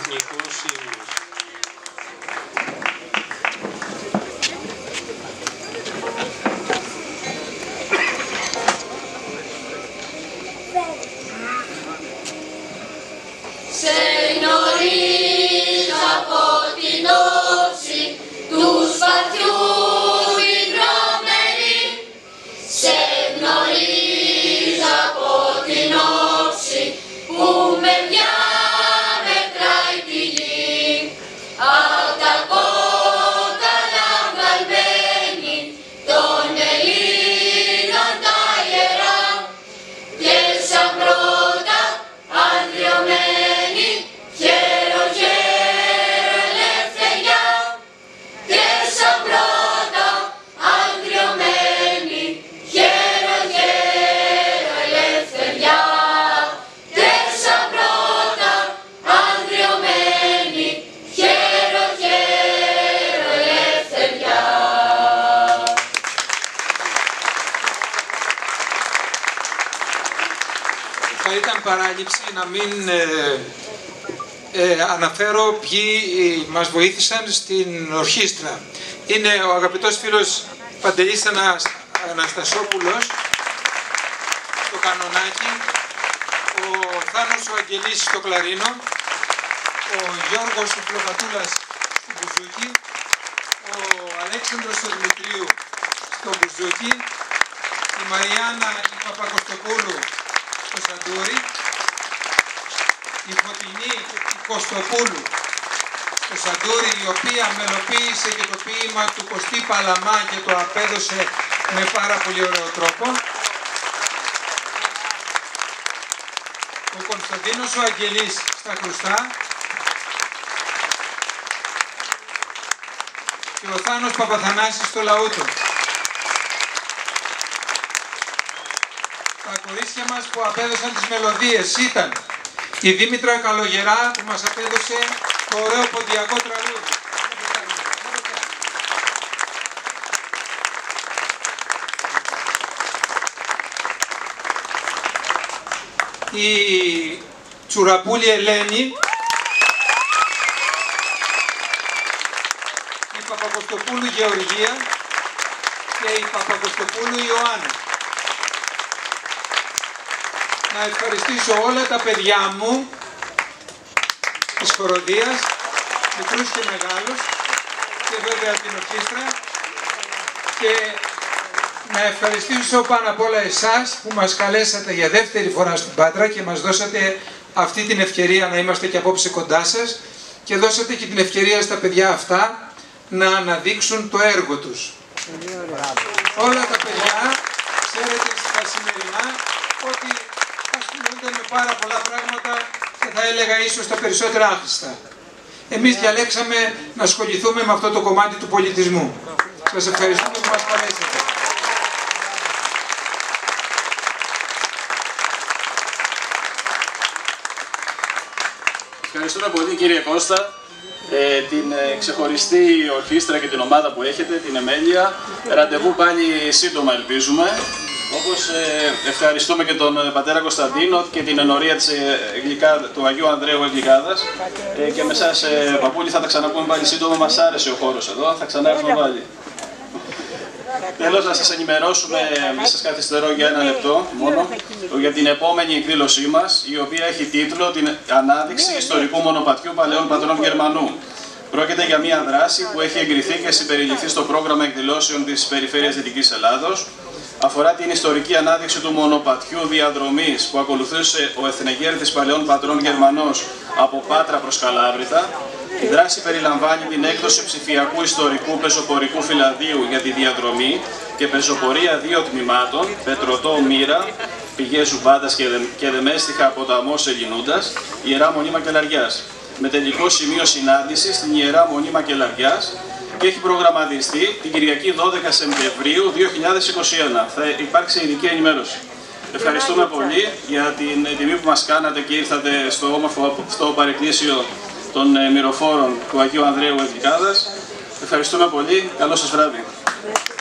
Εθνικός Ύμνος. Σε γνωρίζω από την όψη του σπαθιού την τρομερή. Σε γνωρίζω από την όψη που με διαμετράει τη γη. Απ' τα κόκαλα βγαλμένη των Ελλήνων τα ιερά και σαν πρώτα ανδριωμένη χαίρο χαίρο ελευθεριά και σαν πρώτα ανδριωμένη χαίρο χαίρο ελευθεριά και σαν πρώτα ανδριωμένη χαίρο χαίρο ελευθεριά. Θα ήταν παράληψη να μην ε, ε, αναφέρω ποιοι μας βοήθησαν στην ορχήστρα. Είναι ο αγαπητός φίλος Παντελής Ανασ, Αναστασόπουλος στο κανονάκι, ο Θάνος ο Αγγελής στο κλαρίνο, ο Γιώργος ο Φλοπατούλας στο μπουζούκι, ο Αλέξανδρος ο Δημητρίου στο μπουζούκι, η Μαριάννα η Παπακοστοπούλου στο σαντούρι, η Φωτεινή η Κωστοπούλου στο σαντούρι, η οποία μελοποίησε και το ποίημα του Κωστή Παλαμά και το απέδωσε με πάρα πολύ ωραίο τρόπο. Ο Κωνσταντίνος ο Αγγελής στα κρουστά και ο Θάνος Παπαθανάσης στο λαούτο. Τα κορίτσια μας που απέδωσαν τις μελωδίες ήταν η Δήμητρα Καλογερά που μας απέδωσε το ωραίο ποντιακό τραγούδι. Η Τσουραπούλη Ελένη, η Παπακοστοπούλου Γεωργία και η Παπακοστοπούλου Ιωάννη. Να ευχαριστήσω όλα τα παιδιά μου της χοροδίας, μικρούς και μεγάλους, και βέβαια την ορχήστρα, και να ευχαριστήσω πάνω απ' όλα εσάς που μας καλέσατε για δεύτερη φορά στην Πάτρα και μας δώσατε αυτή την ευκαιρία να είμαστε και απόψε κοντά σας και δώσατε και την ευκαιρία στα παιδιά αυτά να αναδείξουν το έργο τους. Όλα τα παιδιά, ξέρετε στα σημερινά, ότι ασχολούνται με πάρα πολλά πράγματα και θα έλεγα ίσως τα περισσότερα άχρηστα. Εμείς διαλέξαμε να ασχοληθούμε με αυτό το κομμάτι του πολιτισμού. Σας ευχαριστούμε που μας καλέσατε. Ευχαριστούμε πολύ κύριε Κώστα, ε, την ε, ξεχωριστή ορχήστρα και την ομάδα που έχετε, την Εμέλεια. Ραντεβού πάλι σύντομα ελπίζουμε. Όπως ε, ευχαριστούμε και τον πατέρα Κωνσταντίνο και την ενορία της, ε, Γλυκά, του Αγίου Ανδρέου Εγλυκάδας. Ε, και με εσάς ε, παππούλη θα τα ξαναπούμε πάλι σύντομα, μας άρεσε ο χώρος εδώ, θα ξανάρθουμε πάλι. Τέλος, να σας ενημερώσουμε, μη σας καθυστερώ για ένα λεπτό μόνο, για την επόμενη εκδήλωσή μας, η οποία έχει τίτλο «Την ανάδειξη ιστορικού μονοπατιού παλαιών πατρών Γερμανού». Πρόκειται για μια δράση που έχει εγκριθεί και συμπεριληφθεί στο πρόγραμμα εκδηλώσεων της Περιφέρειας Δυτικής Ελλάδος. Αφορά την ιστορική ανάδειξη του μονοπατιού διαδρομής που ακολουθούσε ο εθνεγέρτης παλαιών πατρών Γερμανός από Πάτρα προς Καλάβρητα. Η δράση περιλαμβάνει την έκδοση ψηφιακού ιστορικού πεζοπορικού φυλαδίου για τη διαδρομή και πεζοπορία δύο τμήματων, Πετρωτό Μοίρα, πηγές Ζουμπάντας και, δε, και Δεμέστιχα ποταμός Ελληνούντας, Ιερά Μονή Μακελαριάς, με τελικό σημείο συνάντηση στην Ιερά Μονή Μακελαριάς, και έχει προγραμματιστεί την Κυριακή δώδεκα Σεπτεμβρίου δύο χιλιάδες είκοσι ένα. Θα υπάρξει ειδική ενημέρωση. Ευχαριστούμε πολύ για την τιμή που μας κάνατε και ήρθατε στο όμορφο αυτό παρεκκλήσιο των μυροφόρων του Αγίου Ανδρέου Εγλυκάδας. Ευχαριστούμε πολύ. Καλό σας βράδυ.